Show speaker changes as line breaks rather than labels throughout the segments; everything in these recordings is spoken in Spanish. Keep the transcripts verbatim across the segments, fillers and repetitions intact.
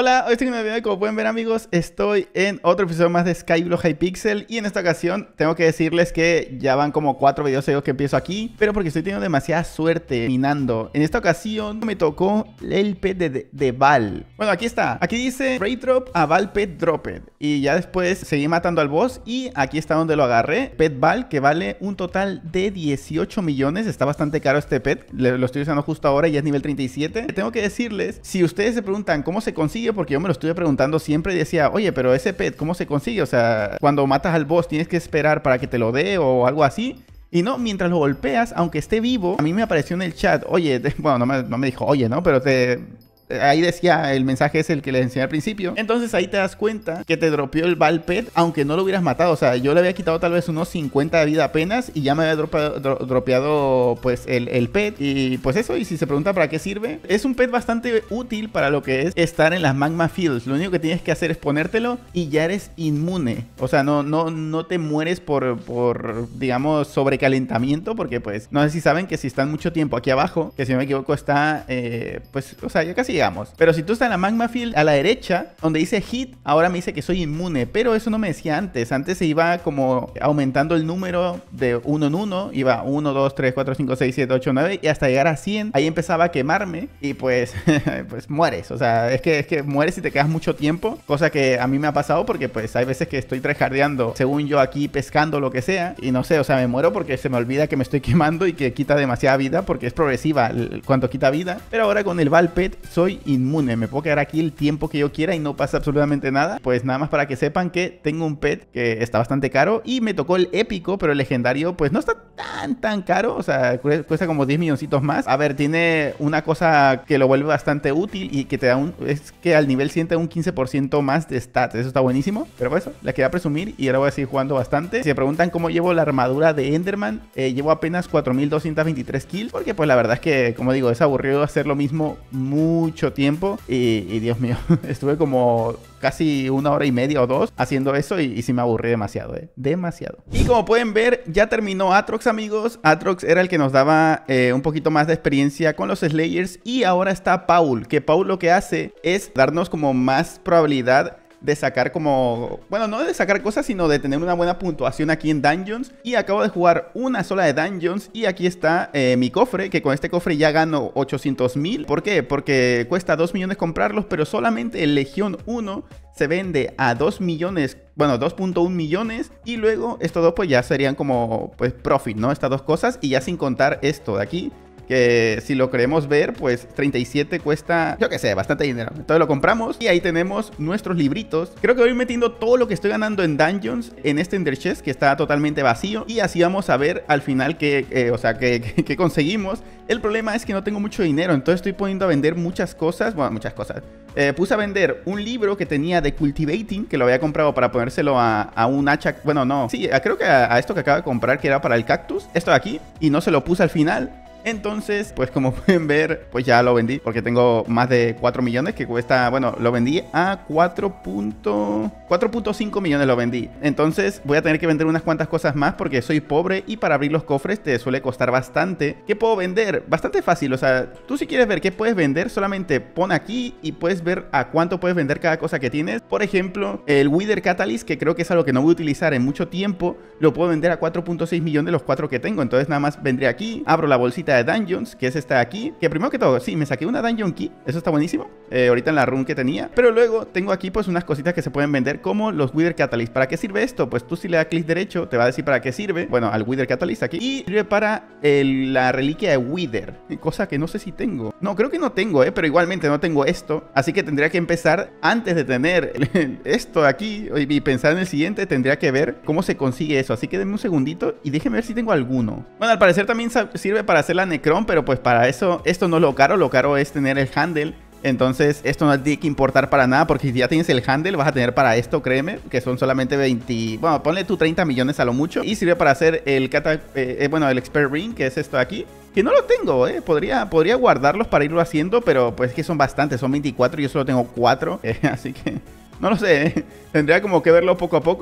Hola, hoy estoy en una video. Como pueden ver, amigos, estoy en otro episodio más de Skyblock Hypixel. Y en esta ocasión tengo que decirles que ya van como cuatro videos seguidos que empiezo aquí, pero porque estoy teniendo demasiada suerte minando. En esta ocasión me tocó el pet de, de, de Val. Bueno, aquí está. Aquí dice Raid Drop a Val Pet Dropped. Y ya después seguí matando al boss. Y aquí está donde lo agarré. Pet Val, que vale un total de dieciocho millones. Está bastante caro este pet. Lo estoy usando justo ahora y ya es nivel treinta y siete. Tengo que decirles, si ustedes se preguntan cómo se consigue, porque yo me lo estuve preguntando siempre y decía, oye, pero ese pet, ¿cómo se consigue? O sea, cuando matas al boss, ¿tienes que esperar para que te lo dé o algo así? Y no, mientras lo golpeas, aunque esté vivo, a mí me apareció en el chat, oye, te, bueno, no me, no me dijo, oye, ¿no? Pero te... ahí decía, el mensaje es el que les enseñé al principio. Entonces ahí te das cuenta que te dropeó el Val Pet, aunque no lo hubieras matado. O sea, yo le había quitado tal vez unos cincuenta de vida apenas y ya me había dropeado, dro dropeado pues el, el pet. Y pues eso, y si se pregunta para qué sirve, es un pet bastante útil para lo que es estar en las Magma Fields. Lo único que tienes que hacer es ponértelo y ya eres inmune. O sea, no, no, no te mueres por, por, digamos, sobrecalentamiento, porque pues, no sé si saben que si están mucho tiempo aquí abajo, que si no me equivoco está, eh, pues, o sea, ya casi pero si tú estás en la Magma Field a la derecha, donde dice hit, ahora me dice que soy inmune. Pero eso no me decía antes. Antes se iba como aumentando el número de uno en uno. Iba uno, dos, tres, cuatro, cinco, seis, siete, ocho, nueve. Y hasta llegar a cien. Ahí empezaba a quemarme. Y pues, pues mueres. O sea, es que, es que mueres si te quedas mucho tiempo. Cosa que a mí me ha pasado porque pues hay veces que estoy tryhardeando, según yo aquí pescando lo que sea. Y no sé, o sea, me muero porque se me olvida que me estoy quemando y que quita demasiada vida. Porque es progresiva el, cuánto quita vida. Pero ahora con el Val Pet soy inmune, me puedo quedar aquí el tiempo que yo quiera y no pasa absolutamente nada. Pues nada más para que sepan que tengo un pet que está bastante caro y me tocó el épico, pero el legendario pues no está tan tan caro, o sea, cuesta como diez milloncitos más. A ver, tiene una cosa que lo vuelve bastante útil y que te da un, es que al nivel siente un quince por ciento más de stats, eso está buenísimo. Pero pues eso, la quería presumir y ahora voy a seguir jugando bastante. Si me preguntan cómo llevo la armadura de Enderman, eh, llevo apenas cuatro mil doscientos veintitrés kills, porque pues la verdad es que, como digo, es aburrido hacer lo mismo mucho tiempo. Y, y Dios mío, estuve como casi una hora y media o dos haciendo eso y, y sí me aburrí demasiado, eh, demasiado. Y como pueden ver, ya terminó Aatrox, amigos. Aatrox era el que nos daba eh, un poquito más de experiencia con los Slayers. Y ahora está Paul, que Paul lo que hace es darnos como más probabilidad de sacar como, bueno, no de sacar cosas, sino de tener una buena puntuación aquí en Dungeons. Y acabo de jugar una sola de Dungeons y aquí está eh, mi cofre, que con este cofre ya gano ochocientos mil. ¿Por qué? Porque cuesta dos millones comprarlos, pero solamente el Legión uno se vende a dos millones, bueno, dos punto uno millones. Y luego estos dos pues ya serían como, pues, profit, ¿no? Estas dos cosas, y ya sin contar esto de aquí, que si lo queremos ver, pues treinta y siete cuesta, yo que sé, bastante dinero. Entonces lo compramos y ahí tenemos nuestros libritos. Creo que voy metiendo todo lo que estoy ganando en Dungeons en este Ender Chest, que está totalmente vacío. Y así vamos a ver al final qué, eh, o sea, qué, qué conseguimos. El problema es que no tengo mucho dinero, entonces estoy poniendo a vender muchas cosas. Bueno, muchas cosas. Eh, puse a vender un libro que tenía de Cultivating, que lo había comprado para ponérselo a, a un hacha. Bueno, no, sí, creo que a, a esto que acabo de comprar, que era para el cactus. Esto de aquí, y no se lo puse al final. Entonces, pues como pueden ver, pues ya lo vendí, porque tengo más de cuatro millones que cuesta, bueno, lo vendí a cuatro punto cinco millones lo vendí. Entonces voy a tener que vender unas cuantas cosas más porque soy pobre y para abrir los cofres te suele costar bastante. ¿Qué puedo vender? Bastante fácil, o sea, tú si quieres ver qué puedes vender, solamente pon aquí y puedes ver a cuánto puedes vender cada cosa que tienes. Por ejemplo, el Wither Catalyst, que creo que es algo que no voy a utilizar en mucho tiempo, lo puedo vender a cuatro punto seis millones de los cuatro que tengo. Entonces nada más vendré aquí, abro la bolsita de Dungeons, que es esta de aquí, que primero que todo, sí, me saqué una Dungeon Key, eso está buenísimo, eh, ahorita en la run que tenía, pero luego tengo aquí pues unas cositas que se pueden vender como los Wither Catalyst. ¿Para qué sirve esto? Pues tú si le das clic derecho te va a decir para qué sirve, bueno, al Wither Catalyst aquí, y sirve para el, la reliquia de Wither, cosa que no sé si tengo, no, creo que no tengo, eh, pero igualmente no tengo esto, así que tendría que empezar antes de tener esto de aquí y pensar en el siguiente, tendría que ver cómo se consigue eso, así que denme un segundito y déjenme ver si tengo alguno. Bueno, al parecer también sirve para hacer la Necron, pero pues para eso, esto no es lo caro, lo caro es tener el handle. Entonces esto no tiene que importar para nada, porque si ya tienes el handle vas a tener para esto, créeme, que son solamente veinte, bueno, ponle tú treinta millones a lo mucho. Y sirve para hacer el cata, eh, bueno, el Expert Ring, que es esto de aquí, que no lo tengo, eh, podría, podría guardarlos para irlo haciendo, pero pues es que son bastantes, son veinticuatro y yo solo tengo cuatro, eh, así que no lo sé, eh. Tendría como que verlo poco a poco.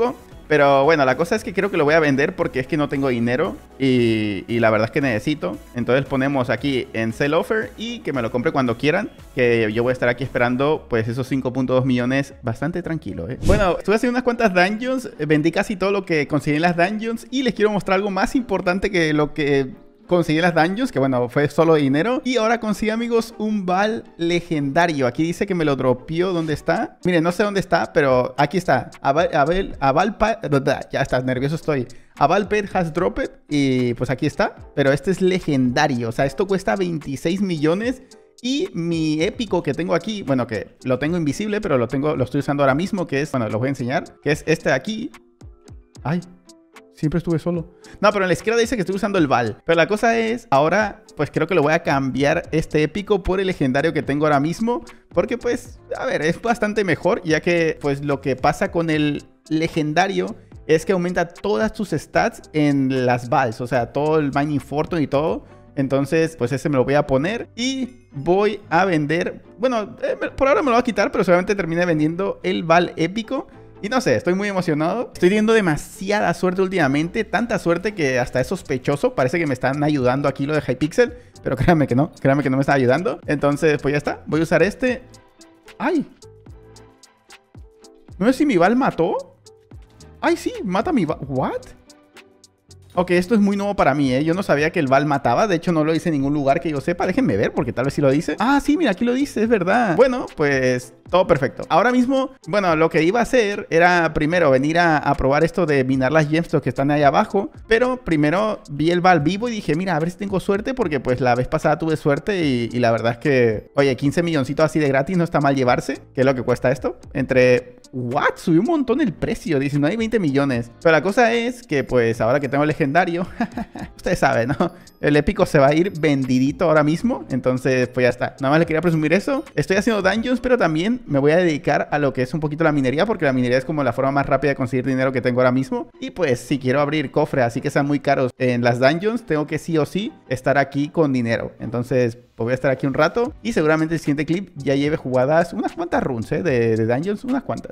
Pero bueno, la cosa es que creo que lo voy a vender porque es que no tengo dinero y, y la verdad es que necesito. Entonces ponemos aquí en Sell Offer y que me lo compre cuando quieran, que yo voy a estar aquí esperando pues esos cinco punto dos millones bastante tranquilo, ¿eh? Bueno, estuve haciendo unas cuantas dungeons, vendí casi todo lo que conseguí en las dungeons y les quiero mostrar algo más importante que lo que conseguí en las dungeons, que bueno, fue solo dinero. Y ahora conseguí, amigos, un Val legendario. Aquí dice que me lo dropeó. ¿Dónde está? Miren, no sé dónde está, pero aquí está. A Val, a Val, a Val ya está, nervioso estoy. A Val Pet has dropped. Y pues aquí está. Pero este es legendario. O sea, esto cuesta veintiséis millones. Y mi épico que tengo aquí, bueno, que lo tengo invisible, pero lo tengo, lo estoy usando ahora mismo, que es, bueno, los voy a enseñar, que es este de aquí. Ay, siempre estuve solo. No, pero en la izquierda dice que estoy usando el Val. Pero la cosa es, ahora pues creo que lo voy a cambiar este épico por el legendario que tengo ahora mismo. Porque pues, a ver, es bastante mejor, ya que pues lo que pasa con el legendario es que aumenta todas tus stats en las Vals. O sea, todo el Mining Fortune y todo. Entonces, pues ese me lo voy a poner y voy a vender. Bueno, eh, por ahora me lo voy a quitar, pero solamente terminé vendiendo el Val épico. Y no sé, estoy muy emocionado. Estoy teniendo demasiada suerte últimamente. Tanta suerte que hasta es sospechoso. Parece que me están ayudando aquí lo de Hypixel. Pero créanme que no, créanme que no me está ayudando. Entonces, pues ya está, voy a usar este. ¡Ay! No sé si mi Val mató. ¡Ay, sí! Mata mi Val. ¿What? Ok, esto es muy nuevo para mí, ¿eh? Yo no sabía que el Val mataba. De hecho, no lo dice en ningún lugar que yo sepa. Déjenme ver, porque tal vez sí lo dice. Ah, sí, mira, aquí lo dice, es verdad. Bueno, pues todo perfecto. Ahora mismo, bueno, lo que iba a hacer era primero venir a, a probar esto de minar las gemstones que están ahí abajo. Pero primero vi el Val vivo y dije, mira, a ver si tengo suerte. Porque pues la vez pasada tuve suerte y, y la verdad es que, oye, quince milloncitos así de gratis no está mal llevarse. ¿Qué es lo que cuesta esto? Entre... ¿What? Subió un montón el precio, diecinueve y veinte millones. Pero la cosa es que pues ahora que tengo el legendario, ustedes saben, ¿no? El épico se va a ir vendidito ahora mismo. Entonces pues ya está, nada más le quería presumir eso. Estoy haciendo dungeons, pero también me voy a dedicar a lo que es un poquito la minería, porque la minería es como la forma más rápida de conseguir dinero que tengo ahora mismo. Y pues si quiero abrir cofres así que sean muy caros en las dungeons, tengo que sí o sí estar aquí con dinero. Entonces pues voy a estar aquí un rato y seguramente el siguiente clip ya lleve jugadas unas cuantas runs, ¿eh? de, de dungeons, unas cuantas.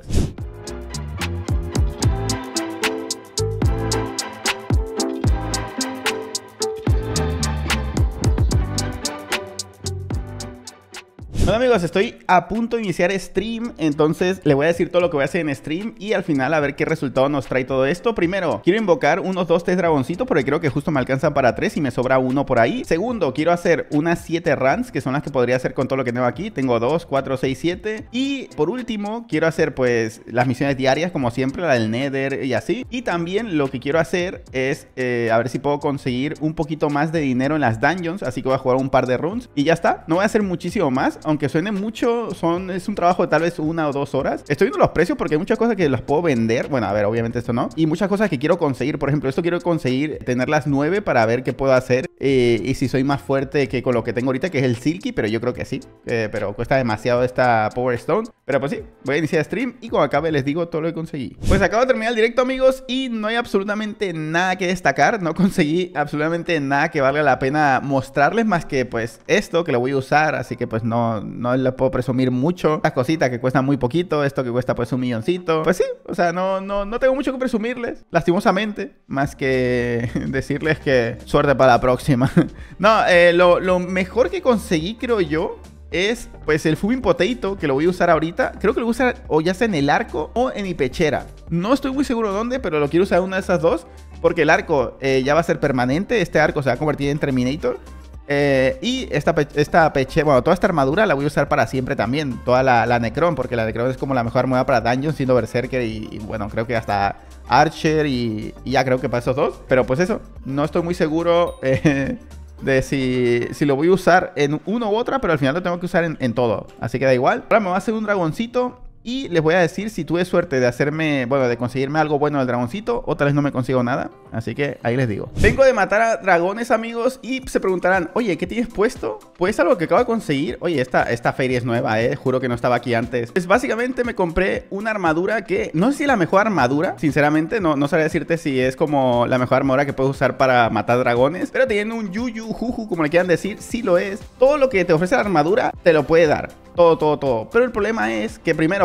Bueno, amigos, estoy a punto de iniciar stream, entonces le voy a decir todo lo que voy a hacer en stream y al final a ver qué resultado nos trae todo esto. Primero, quiero invocar unos dos, tres dragoncitos porque creo que justo me alcanzan para tres y me sobra uno por ahí. Segundo, quiero hacer unas siete runs, que son las que podría hacer con todo lo que tengo aquí. Tengo dos, cuatro, seis, siete. Y por último, quiero hacer pues las misiones diarias, como siempre, la del Nether y así. Y también lo que quiero hacer es eh, a ver si puedo conseguir un poquito más de dinero en las dungeons, así que voy a jugar un par de runs y ya está. No voy a hacer muchísimo más, aunque Aunque suene mucho, son, es un trabajo de tal vez una o dos horas. Estoy viendo los precios porque hay muchas cosas que las puedo vender. Bueno, a ver, obviamente esto no. Y muchas cosas que quiero conseguir. Por ejemplo, esto quiero conseguir tener las nueve para ver qué puedo hacer. Eh, y si soy más fuerte que con lo que tengo ahorita, que es el Silky. Pero yo creo que sí. Eh, pero cuesta demasiado esta Power Stone. Pero pues sí, voy a iniciar stream y cuando acabe les digo todo lo que conseguí. Pues acabo de terminar el directo, amigos, y no hay absolutamente nada que destacar. No conseguí absolutamente nada que valga la pena mostrarles más que pues esto que lo voy a usar. Así que pues no... no le puedo presumir mucho. Las cositas que cuestan muy poquito. Esto que cuesta pues un milloncito. Pues sí, o sea, no, no, no tengo mucho que presumirles, lastimosamente. Más que decirles que suerte para la próxima. No, eh, lo, lo mejor que conseguí, creo yo, es pues el Fuming Potato, que lo voy a usar ahorita. Creo que lo voy a usar o ya sea en el arco o en mi pechera. No estoy muy seguro dónde, pero lo quiero usar en una de esas dos, porque el arco eh, ya va a ser permanente. Este arco se va a convertir en Terminator. Eh, y esta, pe esta peche, bueno, toda esta armadura la voy a usar para siempre también. Toda la, la Necron, porque la Necron es como la mejor armadura para Dungeon, siendo Berserker y, y bueno, creo que hasta Archer y, y ya creo que para esos dos. Pero pues eso, no estoy muy seguro eh, de si, si lo voy a usar en uno u otra, pero al final lo tengo que usar en, en todo. Así que da igual. Ahora me voy a hacer un dragoncito. Y les voy a decir si tuve suerte de hacerme, bueno, de conseguirme algo bueno del dragoncito, o tal vez no me consigo nada. Así que ahí les digo. Vengo de matar a dragones, amigos, y se preguntarán, oye, ¿qué tienes puesto? Pues algo que acabo de conseguir. Oye, esta, esta feria es nueva, eh, juro que no estaba aquí antes. Pues básicamente me compré una armadura que, no sé si es la mejor armadura, sinceramente, no, no sabría decirte si es como la mejor armadura que puedes usar para matar dragones. Pero teniendo un Yuyu, Juju, como le quieran decir, sí lo es. Todo lo que te ofrece la armadura, te lo puede dar. Todo, todo, todo. Pero el problema es que primero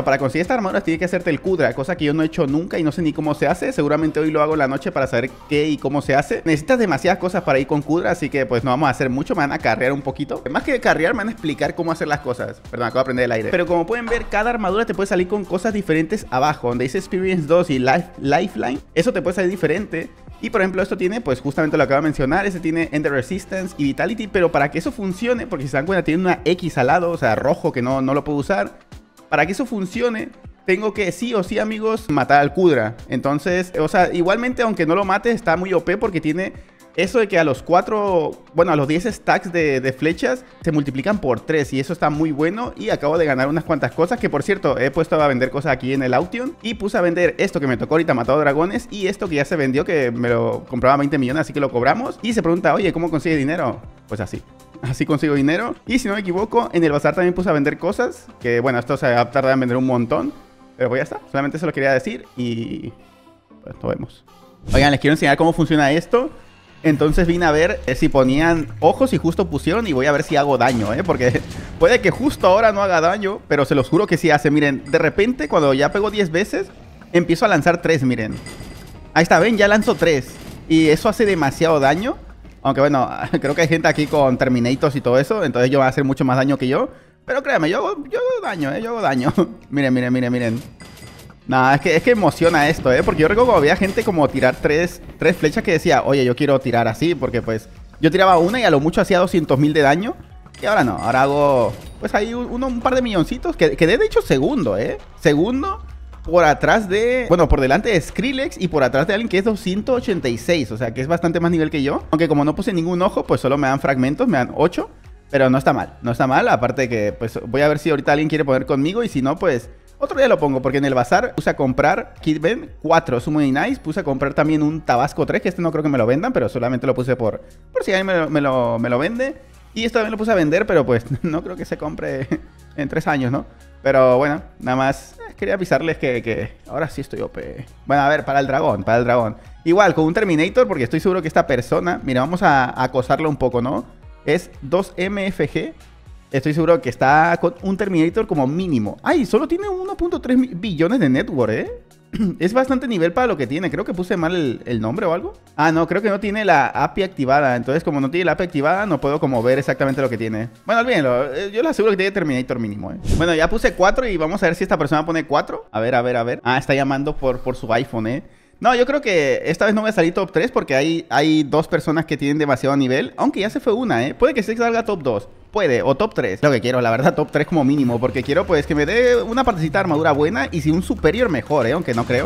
bueno, para conseguir esta armadura tienes que hacerte el Kudra, cosa que yo no he hecho nunca y no sé ni cómo se hace. Seguramente hoy lo hago en la noche para saber qué y cómo se hace. Necesitas demasiadas cosas para ir con Kudra, así que pues no vamos a hacer mucho. Me van a carrear un poquito. Más que carrear, me van a explicar cómo hacer las cosas. Perdón, acabo de aprender el aire. Pero como pueden ver, cada armadura te puede salir con cosas diferentes abajo. Donde dice Experience dos y Life, Lifeline, eso te puede salir diferente. Y por ejemplo esto tiene, pues justamente lo acabo de mencionar, ese tiene Ender Resistance y Vitality. Pero para que eso funcione, porque si se dan cuenta tiene una X al lado, o sea rojo, que no, no lo puedo usar. Para que eso funcione, tengo que sí o sí, amigos, matar al Kudra. Entonces, o sea, igualmente aunque no lo mate, está muy O P porque tiene eso de que a los cuatro, bueno, a los diez stacks de, de flechas se multiplican por tres y eso está muy bueno. Y acabo de ganar unas cuantas cosas que, por cierto, he puesto a vender cosas aquí en el Auction. Y puse a vender esto que me tocó ahorita, matado dragones, y esto que ya se vendió, que me lo compraba a veinte millones, así que lo cobramos. Y se pregunta, oye, ¿cómo consigue dinero? Pues así. Así consigo dinero. Y si no me equivoco, en el bazar también puse a vender cosas, que bueno, esto se va a tardar en vender un montón. Pero pues ya está, solamente eso lo quería decir y pues lo vemos. Oigan, les quiero enseñar cómo funciona esto. Entonces vine a ver eh, si ponían ojos y justo pusieron, y voy a ver si hago daño, ¿eh? Porque puede que justo ahora no haga daño, pero se los juro que sí hace. Miren, de repente cuando ya pego diez veces, empiezo a lanzar tres, miren. Ahí está, ven, ya lanzo tres. Y eso hace demasiado daño. Aunque bueno, creo que hay gente aquí con Terminators y todo eso, entonces ellos van a hacer mucho más daño que yo. Pero créanme, yo hago, yo hago daño, ¿eh? Yo hago daño. Miren, miren, miren, miren. Nada, es que, es que emociona esto, ¿eh? Porque yo recuerdo cuando había gente como tirar tres, tres flechas que decía, oye, yo quiero tirar así, porque pues yo tiraba una y a lo mucho hacía doscientos mil de daño. Y ahora no, ahora hago pues ahí uno, un par de milloncitos. Que, quedé de hecho segundo, ¿eh? Segundo por atrás de, bueno, por delante de Skrillex y por atrás de alguien que es doscientos ochenta y seis. O sea, que es bastante más nivel que yo. Aunque como no puse ningún ojo, pues solo me dan fragmentos, me dan ocho. Pero no está mal, no está mal. Aparte que pues voy a ver si ahorita alguien quiere poner conmigo. Y si no, pues otro día lo pongo, porque en el bazar puse a comprar, aquí ven, cuatro, es muy nice. Puse a comprar también un Tabasco tres, que este no creo que me lo vendan, pero solamente lo puse por, por si alguien me lo, me, lo, me lo vende. Y esto también lo puse a vender, pero pues no creo que se compre en tres años, ¿no? Pero bueno, nada más eh, quería avisarles que, que ahora sí estoy O P. Bueno, a ver, para el dragón, para el dragón. Igual, con un Terminator, porque estoy seguro que esta persona, mira, vamos a, a acosarlo un poco, ¿no? Es dos M F G. Estoy seguro que está con un Terminator como mínimo. ¡Ay! Solo tiene uno punto tres billones de network, ¿eh? Es bastante nivel para lo que tiene. Creo que puse mal el, el nombre o algo. Ah, no, creo que no tiene la A P I activada. Entonces, como no tiene la A P I activada, no puedo como ver exactamente lo que tiene. Bueno, olvídenlo. Yo le aseguro que tiene Terminator mínimo, ¿eh? Bueno, ya puse cuatro y vamos a ver si esta persona pone cuatro. A ver, a ver, a ver. Ah, está llamando por, por su iPhone, ¿eh? No, yo creo que esta vez no voy a salir top tres porque hay, hay dos personas que tienen demasiado nivel. Aunque ya se fue una, ¿eh? Puede que se salga top dos. Puede, o top tres. Lo que quiero, la verdad, top tres como mínimo. Porque quiero, pues, que me dé una partecita de armadura buena. Y si un superior mejor, ¿eh? Aunque no creo.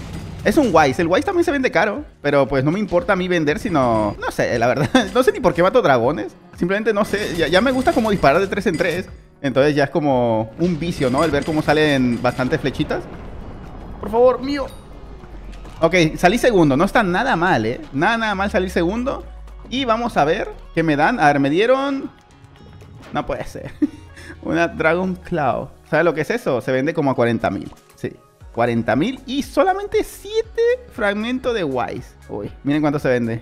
Es un Wise. El Wise también se vende caro. Pero, pues, no me importa a mí vender, sino... No sé, la verdad. No sé ni por qué mato dragones. Simplemente no sé. Ya, ya me gusta como disparar de tres en tres. Entonces ya es como un vicio, ¿no? El ver cómo salen bastantes flechitas. Por favor, mío. Ok, salí segundo. No está nada mal, ¿eh? Nada, nada mal salir segundo. Y vamos a ver qué me dan. A ver, me dieron... No puede ser. Una Dragon Claw. ¿Sabes lo que es eso? Se vende como a cuarenta mil. Sí, cuarenta mil y solamente siete fragmentos de Wise. Uy, miren cuánto se vende.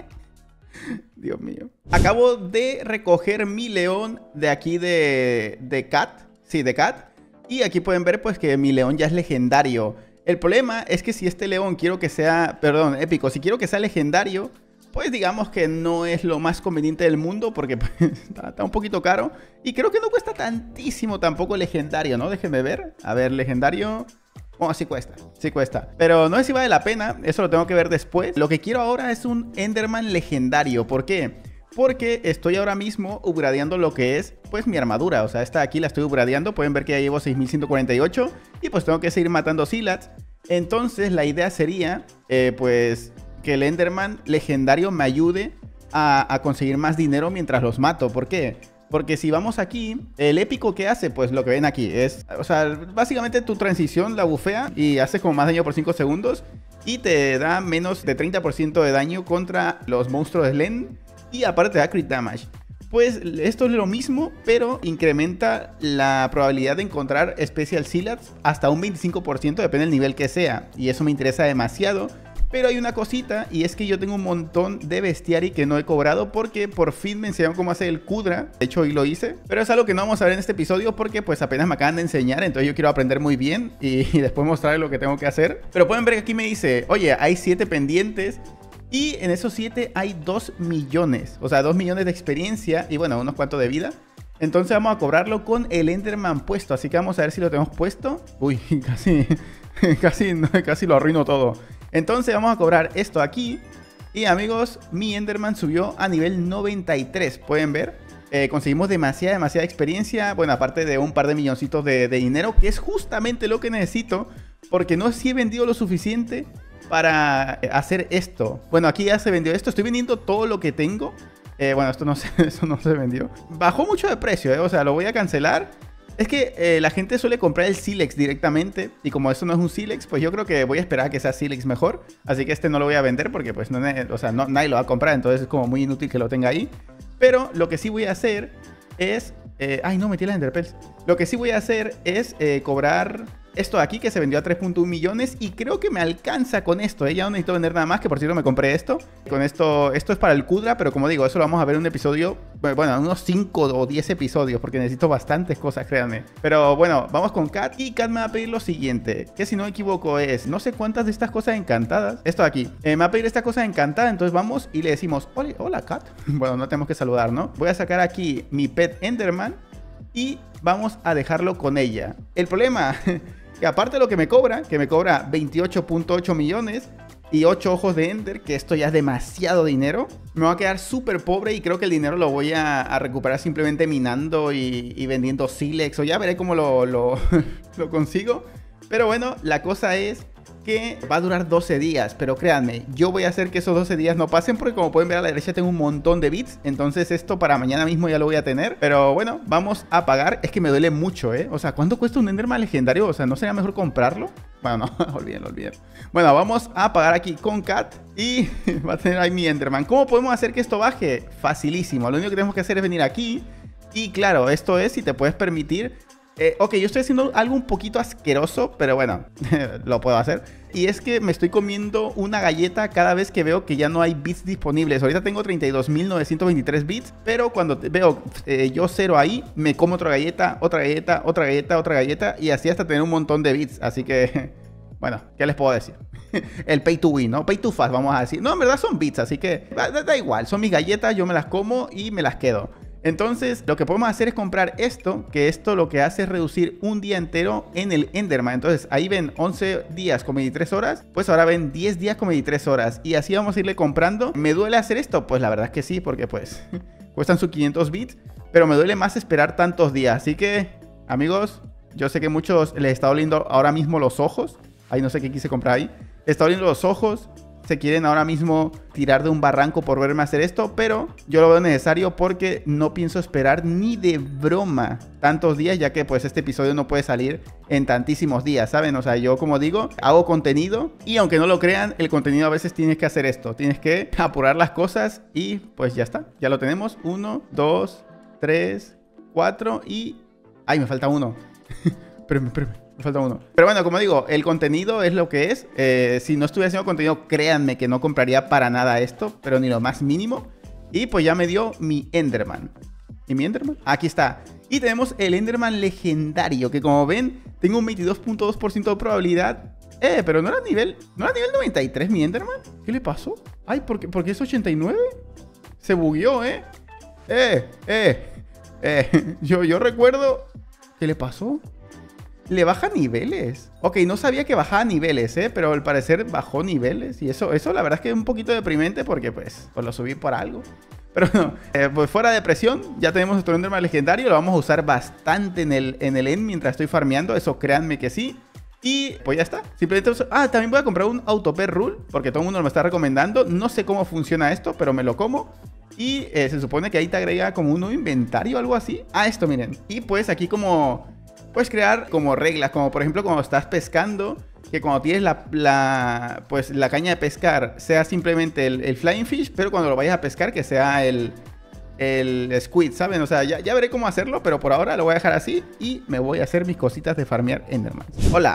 Dios mío. Acabo de recoger mi león de aquí de, de Cat. Sí, de Cat. Y aquí pueden ver pues que mi león ya es legendario. El problema es que si este león quiero que sea... Perdón, épico. Si quiero que sea legendario... Pues digamos que no es lo más conveniente del mundo porque pues, está, está un poquito caro. Y creo que no cuesta tantísimo tampoco legendario, ¿no? Déjenme ver. A ver, legendario... Bueno, sí cuesta, sí cuesta. Pero no sé si vale la pena, eso lo tengo que ver después. Lo que quiero ahora es un Enderman legendario. ¿Por qué? Porque estoy ahora mismo upgradeando lo que es, pues, mi armadura. O sea, esta aquí la estoy upgradeando. Pueden ver que ya llevo seis mil ciento cuarenta y ocho. Y pues tengo que seguir matando Sealats. Entonces la idea sería, eh, pues... que el Enderman legendario me ayude a, a conseguir más dinero mientras los mato. ¿Por qué? Porque si vamos aquí, el épico que hace, pues lo que ven aquí es... O sea, básicamente tu transición la bufea y hace como más daño por cinco segundos. Y te da menos de treinta por ciento de daño contra los monstruos de Slen. Y aparte te da crit damage. Pues esto es lo mismo, pero incrementa la probabilidad de encontrar Special Sealats hasta un veinticinco por ciento, depende del nivel que sea. Y eso me interesa demasiado. Pero hay una cosita, y es que yo tengo un montón de bestiari que no he cobrado porque por fin me enseñaron cómo hacer el Kudra. De hecho, hoy lo hice. Pero es algo que no vamos a ver en este episodio porque pues apenas me acaban de enseñar. Entonces yo quiero aprender muy bien y, y después mostrarles lo que tengo que hacer. Pero pueden ver que aquí me dice, oye, hay siete pendientes. Y en esos siete hay dos millones. O sea, dos millones de experiencia y bueno, unos cuantos de vida. Entonces vamos a cobrarlo con el Enderman puesto. Así que vamos a ver si lo tenemos puesto. Uy, casi, casi, casi lo arruino todo. Entonces vamos a cobrar esto aquí. Y amigos, mi Enderman subió a nivel noventa y tres. Pueden ver, eh, conseguimos demasiada, demasiada experiencia. Bueno, aparte de un par de milloncitos de, de dinero, que es justamente lo que necesito. Porque no sé si he vendido lo suficiente para hacer esto. Bueno, aquí ya se vendió esto. Estoy vendiendo todo lo que tengo. eh, Bueno, esto no se, eso no se vendió. Bajó mucho de precio, eh, o sea, lo voy a cancelar. Es que eh, la gente suele comprar el Silex directamente. Y como esto no es un Silex, pues yo creo que voy a esperar a que sea Silex mejor. Así que este no lo voy a vender porque pues no, o sea, no, nadie lo va a comprar. Entonces es como muy inútil que lo tenga ahí. Pero lo que sí voy a hacer es... Eh, ay, no, metí las Enderpearls. Lo que sí voy a hacer es eh, cobrar esto de aquí, que se vendió a tres punto uno millones. Y creo que me alcanza con esto, ¿eh? Ya no necesito vender nada más, que por cierto me compré esto. Con esto, esto es para el Kudra, pero como digo, eso lo vamos a ver en un episodio. Bueno, unos cinco o diez episodios, porque necesito bastantes cosas, créanme. Pero bueno, vamos con Kat. Y Kat me va a pedir lo siguiente, que si no me equivoco es, no sé cuántas de estas cosas encantadas. Esto de aquí, eh, me va a pedir esta cosa encantada. Entonces vamos y le decimos, hola, hola Kat. Bueno, no tenemos que saludar, ¿no? Voy a sacar aquí mi pet Enderman y vamos a dejarlo con ella. El problema... que aparte de lo que me cobra, que me cobra veintiocho punto ocho millones y ocho ojos de Ender, que esto ya es demasiado dinero, me va a quedar súper pobre y creo que el dinero lo voy a, a recuperar simplemente minando y, y vendiendo Silex, o ya veré cómo lo, lo, lo consigo. Pero bueno, la cosa es que va a durar doce días, pero créanme, yo voy a hacer que esos doce días no pasen porque como pueden ver a la derecha tengo un montón de bits, entonces esto para mañana mismo ya lo voy a tener. Pero bueno, vamos a pagar. Es que me duele mucho, ¿eh? O sea, ¿cuánto cuesta un Enderman legendario? O sea, ¿no sería mejor comprarlo? Bueno, no, olvídenlo, olvídenlo. Bueno, vamos a pagar aquí con Kat y va a tener ahí mi Enderman. ¿Cómo podemos hacer que esto baje? Facilísimo, lo único que tenemos que hacer es venir aquí y claro, esto es si te puedes permitir... Eh, ok, yo estoy haciendo algo un poquito asqueroso, pero bueno, lo puedo hacer. Y es que me estoy comiendo una galleta cada vez que veo que ya no hay bits disponibles. Ahorita tengo treinta y dos mil novecientos veintitrés bits, pero cuando veo eh, yo cero ahí, me como otra galleta, otra galleta, otra galleta, otra galleta, y así hasta tener un montón de bits. Así que, bueno, ¿qué les puedo decir? El pay to win, ¿no? Pay to fast, vamos a decir. No, en verdad son bits, así que da, da igual. Son mis galletas, yo me las como y me las quedo. Entonces, lo que podemos hacer es comprar esto, que esto lo que hace es reducir un día entero en el Enderman. Entonces, ahí ven once días con veintitrés horas, pues ahora ven diez días con veintitrés horas. Y así vamos a irle comprando. ¿Me duele hacer esto? Pues la verdad es que sí, porque pues cuestan sus quinientos bits, pero me duele más esperar tantos días. Así que, amigos, yo sé que muchos les está doliendo ahora mismo los ojos. Ahí no sé qué quise comprar ahí. Les está doliendo los ojos. Se quieren ahora mismo tirar de un barranco por verme hacer esto, pero yo lo veo necesario porque no pienso esperar ni de broma tantos días, ya que pues este episodio no puede salir en tantísimos días, ¿saben? O sea, yo como digo, hago contenido y aunque no lo crean, el contenido a veces tienes que hacer esto, tienes que apurar las cosas y pues ya está, ya lo tenemos. Uno, dos, tres, cuatro y... ¡Ay, me falta uno! Espérame, espérame. Me falta uno. Pero bueno, como digo, el contenido es lo que es. Eh, si no estuviera haciendo contenido, créanme que no compraría para nada esto, pero ni lo más mínimo. Y pues ya me dio mi Enderman. ¿Y mi Enderman? Aquí está. Y tenemos el Enderman legendario, que como ven, tengo un veintidós punto dos por ciento de probabilidad. Eh, pero no era nivel... ¿No era nivel noventa y tres mi Enderman? ¿Qué le pasó? Ay, ¿por qué, ¿por qué es ochenta y nueve? Se bugueó, ¿eh? Eh, eh, eh. Yo, yo recuerdo... ¿Qué le pasó? Le baja niveles. Ok, no sabía que bajaba niveles, ¿eh? Pero al parecer bajó niveles. Y eso, eso la verdad es que es un poquito deprimente porque pues, pues lo subí por algo. Pero no, eh, pues fuera de presión, ya tenemos nuestro Enderman legendario. Lo vamos a usar bastante en el, en el end mientras estoy farmeando. Eso créanme que sí. Y pues ya está. Simplemente... Ah, también voy a comprar un Autopet Rule porque todo el mundo me está recomendando. No sé cómo funciona esto, pero me lo como. Y eh, se supone que ahí te agrega como un nuevo inventario o algo así. Ah, esto miren. Y pues aquí como... Puedes crear como reglas, como por ejemplo cuando estás pescando, que cuando tienes la, la, pues, la caña de pescar sea simplemente el, el flying fish, pero cuando lo vayas a pescar que sea el, el squid, ¿saben? O sea, ya, ya veré cómo hacerlo, pero por ahora lo voy a dejar así y me voy a hacer mis cositas de farmear Enderman. Hola.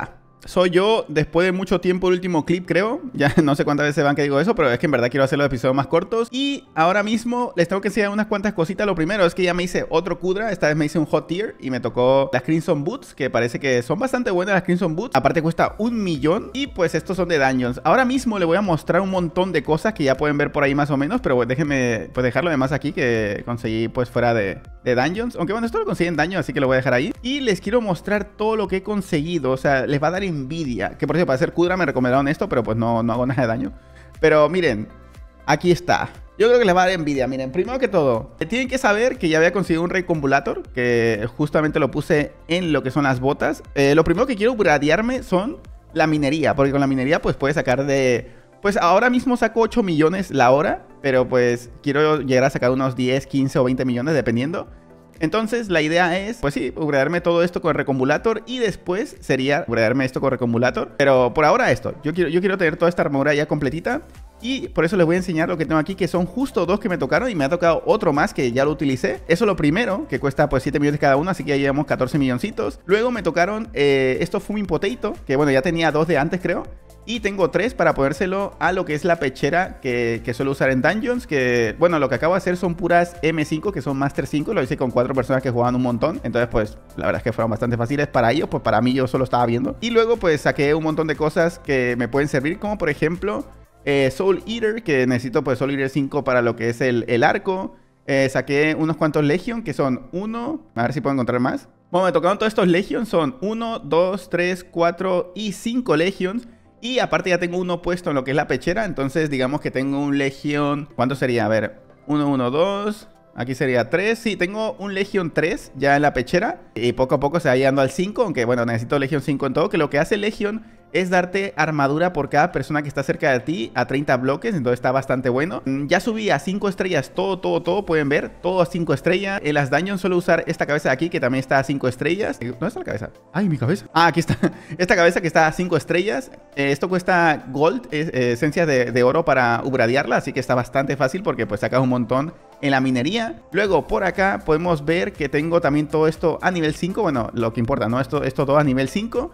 soy yo después de mucho tiempo, el último clip creo. Ya no sé cuántas veces van que digo eso, pero es que en verdad quiero hacer los episodios más cortos. Y ahora mismo les tengo que enseñar unas cuantas cositas. Lo primero es que ya me hice otro Kudra. Esta vez me hice un Hot Tier y me tocó las Crimson Boots, que parece que son bastante buenas las Crimson Boots. Aparte cuesta un millón y pues estos son de Dungeons. Ahora mismo les voy a mostrar un montón de cosas que ya pueden ver por ahí más o menos, pero pues, déjenme pues dejarlo de más aquí que conseguí pues fuera de, de Dungeons. Aunque bueno, esto lo conseguí en Dungeons, así que lo voy a dejar ahí. Y les quiero mostrar todo lo que he conseguido. O sea, les va a dar envidia. Que por cierto, para hacer Kudra me recomendaron esto, pero pues no, no hago nada de daño. Pero miren, aquí está. Yo creo que les va a dar envidia. Miren, primero que todo, tienen que saber que ya había conseguido un Recombulator, que justamente lo puse en lo que son las botas. Eh, lo primero que quiero upgradearme son la minería, porque con la minería pues puedes sacar de... Pues ahora mismo saco ocho millones la hora, pero pues quiero llegar a sacar unos diez, quince o veinte millones dependiendo. Entonces la idea es, pues sí, upgradearme todo esto con el Recombulator y después sería upgradearme esto con Recombulator. Pero por ahora esto, yo quiero, yo quiero tener toda esta armadura ya completita. Y por eso les voy a enseñar lo que tengo aquí, que son justo dos que me tocaron y me ha tocado otro más que ya lo utilicé. Eso es lo primero, que cuesta pues siete millones cada uno, así que ya llevamos catorce milloncitos. Luego me tocaron eh, estos Fuming Potato, que bueno, ya tenía dos de antes creo. Y tengo tres para ponérselo a lo que es la pechera que, que suelo usar en Dungeons. Que, bueno, lo que acabo de hacer son puras M cinco, que son Master cinco. Lo hice con cuatro personas que jugaban un montón. Entonces, pues, la verdad es que fueron bastante fáciles para ellos. Pues para mí yo solo estaba viendo. Y luego, pues, saqué un montón de cosas que me pueden servir. Como, por ejemplo, eh, Soul Eater, que necesito, pues, Soul Eater cinco para lo que es el, el arco. Eh, saqué unos cuantos Legion, que son uno. A ver si puedo encontrar más. Bueno, me tocaron todos estos Legion. Son uno, dos, tres, cuatro y cinco Legions. Y aparte ya tengo uno puesto en lo que es la pechera. Entonces digamos que tengo un Legion. ¿Cuánto sería? A ver, uno, uno, dos. Aquí sería tres. Sí, tengo un Legion tres ya en la pechera. Y poco a poco se va llegando al cinco. Aunque bueno, necesito Legion cinco en todo. Que lo que hace Legion es darte armadura por cada persona que está cerca de ti a treinta bloques. Entonces está bastante bueno. Ya subí a cinco estrellas todo, todo, todo. Pueden ver, todo a cinco estrellas. En las Dungeons suelo usar esta cabeza de aquí, que también está a cinco estrellas. ¿Dónde está la cabeza? Ay, mi cabeza. Ah, aquí está. Esta cabeza que está a cinco estrellas. Eh, esto cuesta gold, es, eh, esencias de, de oro para upgradearla. Así que está bastante fácil porque pues sacas un montón en la minería. Luego por acá podemos ver que tengo también todo esto a nivel cinco. Bueno, lo que importa, ¿no? Esto, esto todo a nivel cinco.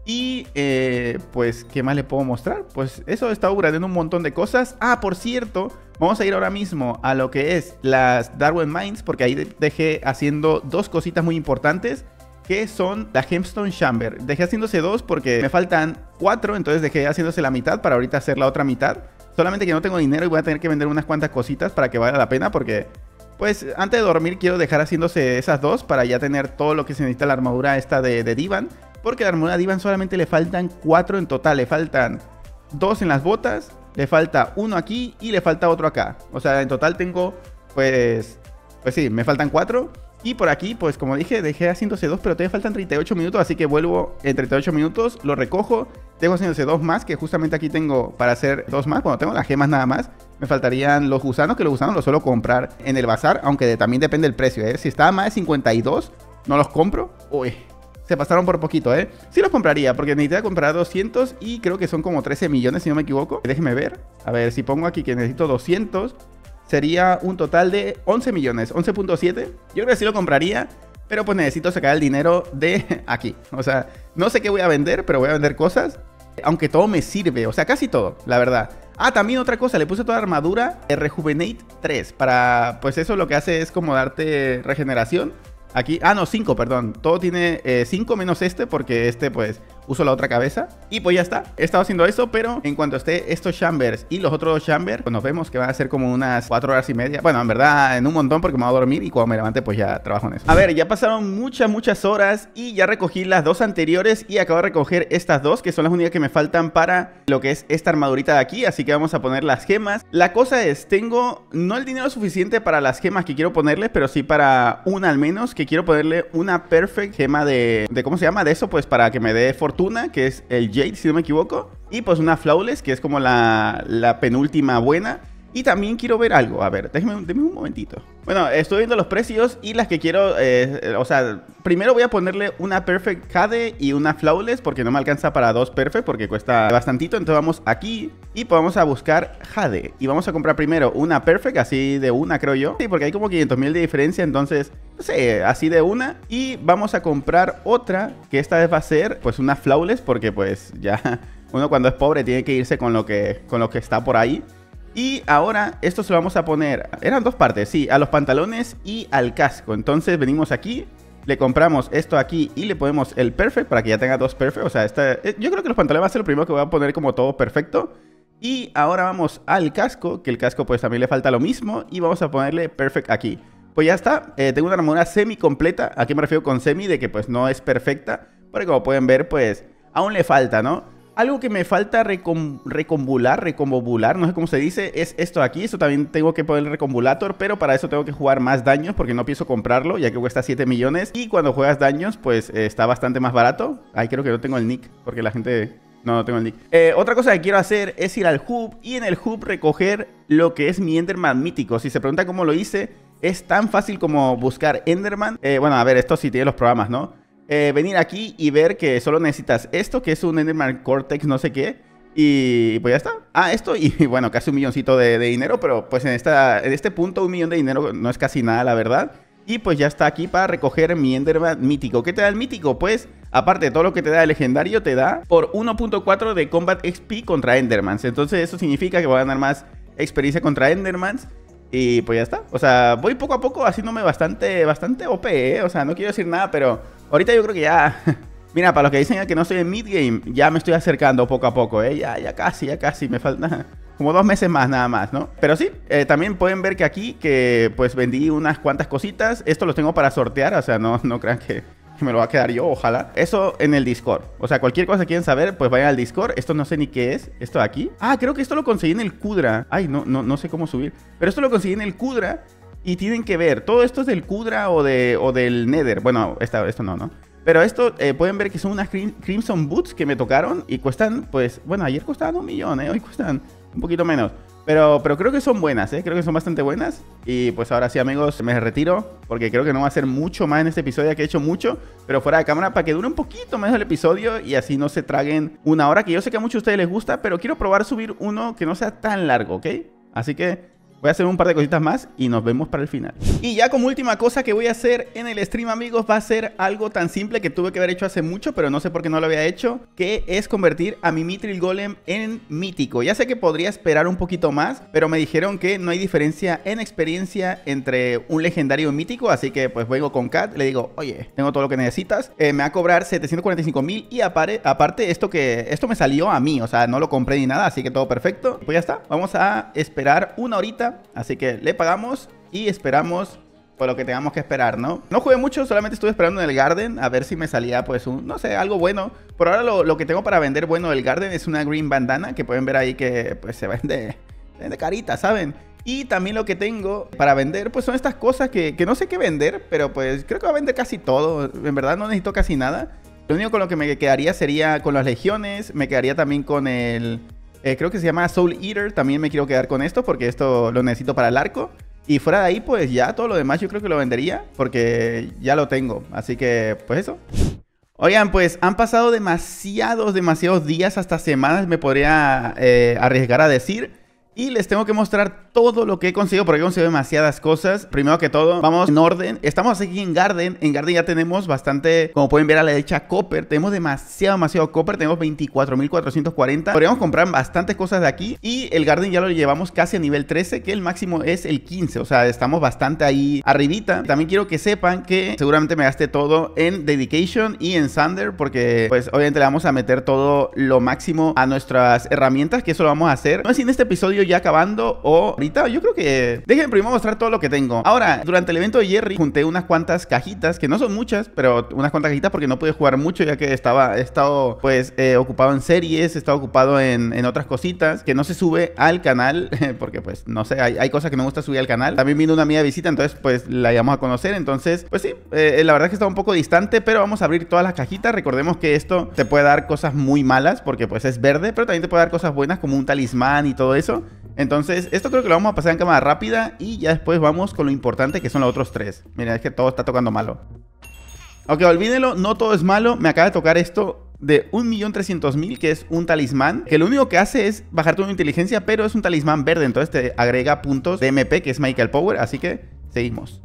Y eh, pues, ¿qué más le puedo mostrar? Pues eso, he estado upgradeando un montón de cosas. Ah, por cierto, vamos a ir ahora mismo a lo que es las Darwin Mines, porque ahí dejé haciendo dos cositas muy importantes, que son la Gemstone Chamber. Dejé haciéndose dos porque me faltan cuatro, entonces dejé haciéndose la mitad para ahorita hacer la otra mitad. Solamente que no tengo dinero y voy a tener que vender unas cuantas cositas para que valga la pena, porque pues antes de dormir quiero dejar haciéndose esas dos para ya tener todo lo que se necesita la armadura esta de, de Divan. Porque a la armadura Divan solamente le faltan cuatro en total. Le faltan dos en las botas, le falta uno aquí y le falta otro acá. O sea, en total tengo, pues, pues sí, me faltan cuatro. Y por aquí, pues como dije, dejé haciéndose dos, pero todavía faltan treinta y ocho minutos. Así que vuelvo en treinta y ocho minutos, lo recojo. Tengo haciéndose dos más, que justamente aquí tengo para hacer dos más. Bueno, tengo las gemas nada más. Me faltarían los gusanos, que los gusanos los suelo comprar en el bazar. Aunque de, también depende del precio, ¿eh? Si está a más de cincuenta y dos, no los compro. Uy, se pasaron por poquito, ¿eh? Sí los compraría, porque necesito comprar doscientos y creo que son como trece millones, si no me equivoco. Déjenme ver. A ver, si pongo aquí que necesito doscientos, sería un total de once millones, once punto siete. Yo creo que sí lo compraría, pero pues necesito sacar el dinero de aquí. O sea, no sé qué voy a vender, pero voy a vender cosas. Aunque todo me sirve, o sea, casi todo, la verdad. Ah, también otra cosa, le puse toda la armadura de Rejuvenate tres. Para, pues eso lo que hace es como darte regeneración. Aquí, ah no, cinco, perdón. Todo tiene cinco eh, menos este, porque este pues uso la otra cabeza. Y pues ya está, he estado haciendo eso, pero en cuanto esté estos chambers y los otros dos chambers, pues nos vemos que van a ser como unas cuatro horas y media. Bueno, en verdad en un montón, porque me voy a dormir y cuando me levante pues ya trabajo en eso. A ver, ya pasaron muchas, muchas horas y ya recogí las dos anteriores y acabo de recoger estas dos, que son las únicas que me faltan para lo que es esta armadurita de aquí. Así que vamos a poner las gemas. La cosa es, tengo no el dinero suficiente para las gemas que quiero ponerles, pero sí para una al menos, que quiero ponerle una perfect gema de, de ¿cómo se llama? De eso, pues para que me dé fortuna, que es el Jade, si no me equivoco. Y pues una Flawless, que es como la, la penúltima buena. Y también quiero ver algo. A ver, déjenme, déjenme un momentito. Bueno, estoy viendo los precios y las que quiero, eh, o sea, primero voy a ponerle una Perfect Jade y una Flawless porque no me alcanza para dos Perfect porque cuesta bastantito. Entonces vamos aquí y vamos a buscar Jade y vamos a comprar primero una Perfect, así de una creo yo. Sí, porque hay como quinientos mil de diferencia, entonces, no sé, así de una. Y vamos a comprar otra que esta vez va a ser pues una Flawless porque pues ya uno cuando es pobre tiene que irse con lo que, con lo que está por ahí. Y ahora esto se lo vamos a poner, eran dos partes, sí, a los pantalones y al casco. Entonces venimos aquí, le compramos esto aquí y le ponemos el Perfect para que ya tenga dos Perfect. O sea, esta, yo creo que los pantalones va a ser lo primero que voy a poner como todo perfecto. Y ahora vamos al casco, que el casco pues también le falta lo mismo. Y vamos a ponerle Perfect aquí. Pues ya está, eh, tengo una armadura semi completa. ¿A qué me refiero con semi? De que pues no es perfecta, porque como pueden ver pues aún le falta, ¿no? Algo que me falta recom recombular, recombobular, no sé cómo se dice, es esto aquí. Esto también tengo que poner el recombulator, pero para eso tengo que jugar más daños porque no pienso comprarlo, ya que cuesta siete millones. Y cuando juegas daños, pues eh, está bastante más barato. Ay, creo que no tengo el nick, porque la gente... No, no tengo el nick. Eh, otra cosa que quiero hacer es ir al hub y en el hub recoger lo que es mi Enderman mítico. Si se pregunta cómo lo hice, es tan fácil como buscar Enderman. Eh, bueno, a ver, esto sí tiene los programas, ¿no? Eh, venir aquí y ver que solo necesitas esto, que es un Enderman Cortex no sé qué. Y pues ya está. Ah, esto y bueno, casi un milloncito de, de dinero. Pero pues en, esta, en este punto un millón de dinero no es casi nada, la verdad. Y pues ya está aquí para recoger mi Enderman mítico. ¿Qué te da el mítico? Pues aparte de todo lo que te da el legendario, te da por uno punto cuatro de Combat X P contra Endermans. Entonces eso significa que voy a ganar más experiencia contra Endermans. Y pues ya está. O sea, voy poco a poco haciéndome bastante, bastante O P, ¿eh? O sea, no quiero decir nada, pero ahorita yo creo que ya... Mira, para los que dicen que no estoy en mid-game, ya me estoy acercando poco a poco, ¿eh? Ya, ya casi, ya casi. Me falta como dos meses más nada más, ¿no? Pero sí, eh, también pueden ver que aquí, que pues vendí unas cuantas cositas. Esto los tengo para sortear, o sea, no, no crean que... que me lo va a quedar yo, ojalá. Eso en el Discord. O sea, cualquier cosa que quieren saber, pues vayan al Discord. Esto no sé ni qué es. Esto de aquí. Ah, creo que esto lo conseguí en el Kudra. Ay, no, no, no sé cómo subir. Pero esto lo conseguí en el Kudra. Y tienen que ver. Todo esto es del Kudra o, de, o del Nether. Bueno, esta, esto no, ¿no? Pero esto, eh, pueden ver que son unas Crimson Boots que me tocaron. Y cuestan, pues, bueno, ayer costaban un millón, ¿eh? Hoy cuestan un poquito menos. Pero, pero creo que son buenas, ¿eh? Creo que son bastante buenas. Y pues ahora sí, amigos, me retiro. Porque creo que no va a ser mucho más en este episodio, ya que he hecho mucho. Pero fuera de cámara, para que dure un poquito más el episodio. Y así no se traguen una hora, que yo sé que a muchos de ustedes les gusta. Pero quiero probar subir uno que no sea tan largo, ¿ok? Así que... voy a hacer un par de cositas más y nos vemos para el final. Y ya como última cosa que voy a hacer en el stream, amigos, va a ser algo tan simple que tuve que haber hecho hace mucho, pero no sé por qué no lo había hecho, que es convertir a mi Mithril Golem en mítico. Ya sé que podría esperar un poquito más, pero me dijeron que no hay diferencia en experiencia entre un legendario y un mítico, así que pues vengo con Kat, le digo, oye, tengo todo lo que necesitas, eh, me va a cobrar setecientos cuarenta y cinco mil y apare, aparte esto que esto me salió a mí, o sea, no lo compré ni nada, así que todo perfecto. Pues ya está, vamos a esperar una horita. Así que le pagamos y esperamos por lo que tengamos que esperar, ¿no? No jugué mucho, solamente estuve esperando en el Garden a ver si me salía, pues, un, no sé, algo bueno. Por ahora lo, lo que tengo para vender bueno del Garden es una Green Bandana, que pueden ver ahí que, pues, se vende, se vende carita, ¿saben? Y también lo que tengo para vender, pues, son estas cosas que, que no sé qué vender, pero, pues, creo que va a vender casi todo. En verdad no necesito casi nada. Lo único con lo que me quedaría sería con las legiones, me quedaría también con el... Eh, creo que se llama Soul Eater. También me quiero quedar con esto porque esto lo necesito para el arco. Y fuera de ahí, pues ya todo lo demás yo creo que lo vendería porque ya lo tengo. Así que, pues eso. Oigan, pues han pasado demasiados, demasiados días, hasta semanas me podría eh, arriesgar a decir. Y les tengo que mostrar todo lo que he conseguido, porque he conseguido demasiadas cosas. Primero que todo, vamos en orden. Estamos aquí en Garden. En Garden ya tenemos bastante, como pueden ver a la derecha, copper. Tenemos demasiado, demasiado copper. Tenemos veinticuatro mil cuatrocientos cuarenta. Podríamos comprar bastantes cosas de aquí. Y el Garden ya lo llevamos casi a nivel trece, que el máximo es el quince. O sea, estamos bastante ahí arribita. También quiero que sepan que seguramente me gasté todo en Dedication y en Thunder, porque pues obviamente le vamos a meter todo lo máximo a nuestras herramientas, que eso lo vamos a hacer. No sé si en este episodio ya acabando o ahorita, yo creo que... Déjenme primero mostrar todo lo que tengo. Ahora, durante el evento de Jerry junté unas cuantas cajitas, que no son muchas, pero unas cuantas cajitas porque no pude jugar mucho, ya que estaba, he estado pues eh, ocupado en series, he estado ocupado en, en otras cositas que no se sube al canal, porque pues no sé, hay, hay cosas que no me gusta subir al canal. También vino una amiga de visita, entonces pues la íbamos a conocer. Entonces pues sí, eh, la verdad es que está un poco distante, pero vamos a abrir todas las cajitas. Recordemos que esto te puede dar cosas muy malas porque pues es verde, pero también te puede dar cosas buenas como un talismán y todo eso. Entonces, esto creo que lo vamos a pasar en cámara rápida y ya después vamos con lo importante que son los otros tres. Miren, es que todo está tocando malo. Ok, olvídenlo, no todo es malo. Me acaba de tocar esto de un millón trescientos mil, que es un talismán, que lo único que hace es bajar tu inteligencia, pero es un talismán verde, entonces te agrega puntos de M P, que es Magical Power, así que seguimos.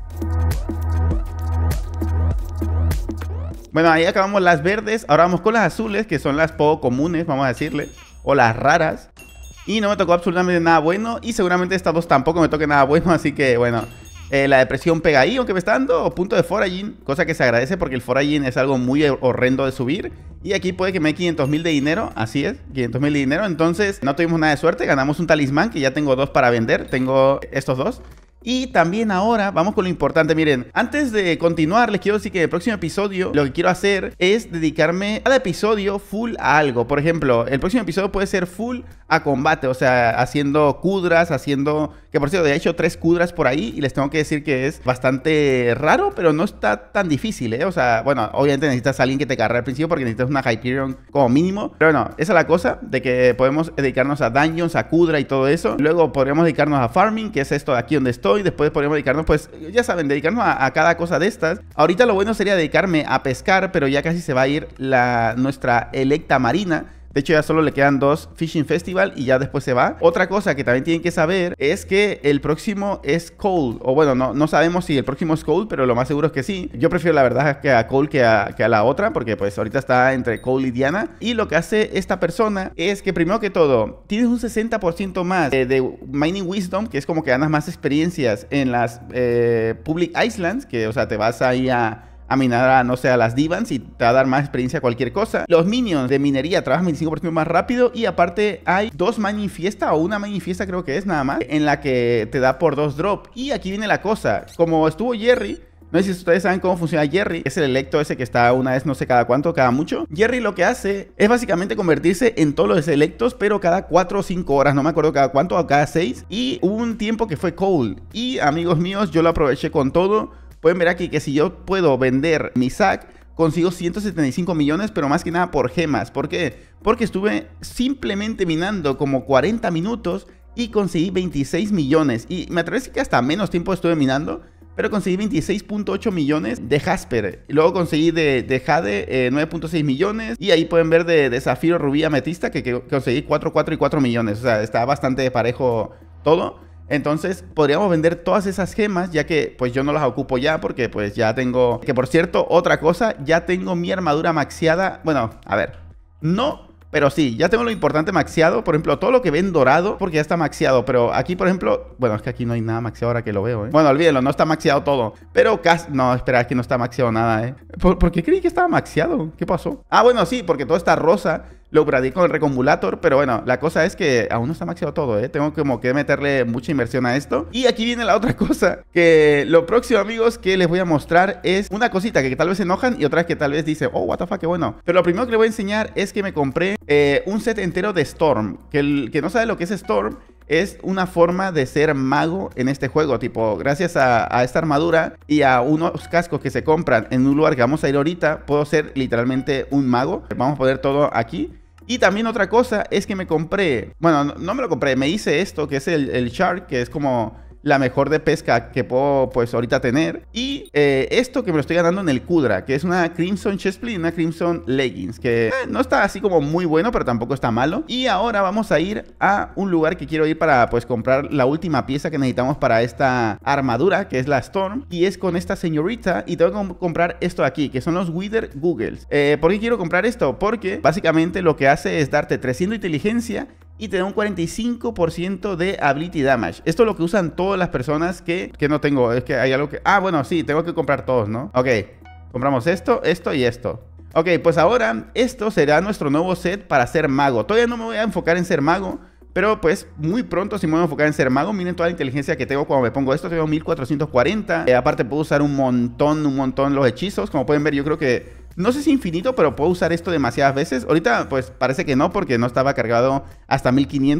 Bueno, ahí acabamos las verdes, ahora vamos con las azules, que son las poco comunes, vamos a decirle, o las raras. Y no me tocó absolutamente nada bueno, y seguramente estas dos tampoco me toque nada bueno, así que bueno... Eh, la depresión pega ahí, aunque me está dando punto de foraging, cosa que se agradece porque el foraging es algo muy horrendo de subir. Y aquí puede que me dé quinientos mil de dinero, así es, quinientos mil de dinero. Entonces no tuvimos nada de suerte, ganamos un talismán que ya tengo dos para vender, tengo estos dos. Y también ahora vamos con lo importante. Miren, antes de continuar les quiero decir que en el próximo episodio lo que quiero hacer es dedicarme cada episodio full a algo. Por ejemplo, el próximo episodio puede ser full a combate, o sea, haciendo kudras, haciendo... Que por cierto, he hecho tres kudras por ahí y les tengo que decir que es bastante raro, pero no está tan difícil, ¿eh? O sea, bueno, obviamente necesitas a alguien que te cargue al principio porque necesitas una Hyperion como mínimo. Pero bueno, esa es la cosa, de que podemos dedicarnos a dungeons, a kudra y todo eso. Luego podríamos dedicarnos a farming, que es esto de aquí donde estoy. Después podríamos dedicarnos, pues, ya saben, dedicarnos a, a cada cosa de estas. Ahorita lo bueno sería dedicarme a pescar, pero ya casi se va a ir la, nuestra Electa Marina. De hecho, ya solo le quedan dos Fishing Festival y ya después se va. Otra cosa que también tienen que saber es que el próximo es Cole. O bueno, no, no sabemos si el próximo es Cole, pero lo más seguro es que sí. Yo prefiero la verdad que a Cole que a, que a la otra, porque pues ahorita está entre Cole y Diana. Y lo que hace esta persona es que primero que todo, tienes un sesenta por ciento más eh, de Mining Wisdom, que es como que ganas más experiencias en las eh, Public Islands, que o sea, te vas ahí a... a minar a, no sé, a las divans y te va a dar más experiencia a cualquier cosa. Los minions de minería trabajan veinticinco por ciento más rápido y aparte hay dos manifiesta o una manifiesta creo que es nada más, en la que te da por dos drop. Y aquí viene la cosa, como estuvo Jerry... No sé si ustedes saben cómo funciona Jerry. Es el electo ese que está una vez, no sé cada cuánto, cada mucho. Jerry lo que hace es básicamente convertirse en todos los electos, pero cada cuatro o cinco horas. No me acuerdo cada cuánto, o cada seis. Y hubo un tiempo que fue Cole. Y amigos míos, yo lo aproveché con todo. Pueden ver aquí que si yo puedo vender mi sac, consigo ciento setenta y cinco millones, pero más que nada por gemas. ¿Por qué? Porque estuve simplemente minando como cuarenta minutos y conseguí veintiséis millones. Y me atrevo a decir que hasta menos tiempo estuve minando, pero conseguí veintiséis punto ocho millones de Jasper. Y luego conseguí de, de Jade eh, nueve punto seis millones. Y ahí pueden ver de, de Zafiro, Rubí, Ametista que, que conseguí cuatro, cuatro y cuatro millones. O sea, está bastante parejo todo. Entonces podríamos vender todas esas gemas, ya que pues yo no las ocupo ya porque pues ya tengo... Que por cierto, otra cosa, ya tengo mi armadura maxiada. Bueno, a ver, no, pero sí, ya tengo lo importante maxiado. Por ejemplo, todo lo que ven dorado, porque ya está maxiado. Pero aquí, por ejemplo, bueno, es que aquí no hay nada maxiado ahora que lo veo, ¿eh? Bueno, olvídenlo, no está maxiado todo. Pero casi... No, espera, es que no está maxiado nada, ¿eh? ¿Por, ¿por qué creí que estaba maxiado? ¿Qué pasó? Ah, bueno, sí, porque todo está rosa. Lo upgradeé con el Recombulator, pero bueno, la cosa es que aún no está maxiado todo, ¿eh? Tengo como que meterle mucha inversión a esto. Y aquí viene la otra cosa, que lo próximo, amigos, que les voy a mostrar es una cosita que, que tal vez se enojan y otra que tal vez dicen, oh, what the fuck, qué bueno. Pero lo primero que les voy a enseñar es que me compré eh, un set entero de Storm. Que el que no sabe lo que es Storm, es una forma de ser mago en este juego. Tipo, gracias a, a esta armadura y a unos cascos que se compran en un lugar que vamos a ir ahorita, puedo ser literalmente un mago. Vamos a poner todo aquí. Y también otra cosa es que me compré, bueno, no, no me lo compré, me hice esto que es el, el Shark, que es como la mejor de pesca que puedo pues ahorita tener. Y eh, esto que me lo estoy ganando en el Kudra, que es una Crimson Chestplate y una Crimson Leggings, que eh, no está así como muy bueno, pero tampoco está malo. Y ahora vamos a ir a un lugar que quiero ir para pues comprar la última pieza que necesitamos para esta armadura, que es la Storm. Y es con esta señorita, y tengo que comprar esto de aquí, que son los Wither Googles. eh, ¿Por qué quiero comprar esto? Porque básicamente lo que hace es darte trescientos de inteligencia y te da un cuarenta y cinco por ciento de ability damage. Esto es lo que usan todas las personas que, que no tengo. Es que hay algo que... Ah, bueno, sí, tengo que comprar todos, ¿no? Ok, compramos esto, esto y esto. Ok, pues ahora esto será nuestro nuevo set para ser mago. Todavía no me voy a enfocar en ser mago, pero pues muy pronto sí me voy a enfocar en ser mago. Miren toda la inteligencia que tengo cuando me pongo esto. Tengo mil cuatrocientos cuarenta. Eh, aparte puedo usar un montón, un montón los hechizos. Como pueden ver, yo creo que... No sé si infinito, pero puedo usar esto demasiadas veces. Ahorita pues parece que no, porque no estaba cargado hasta mil quinientos.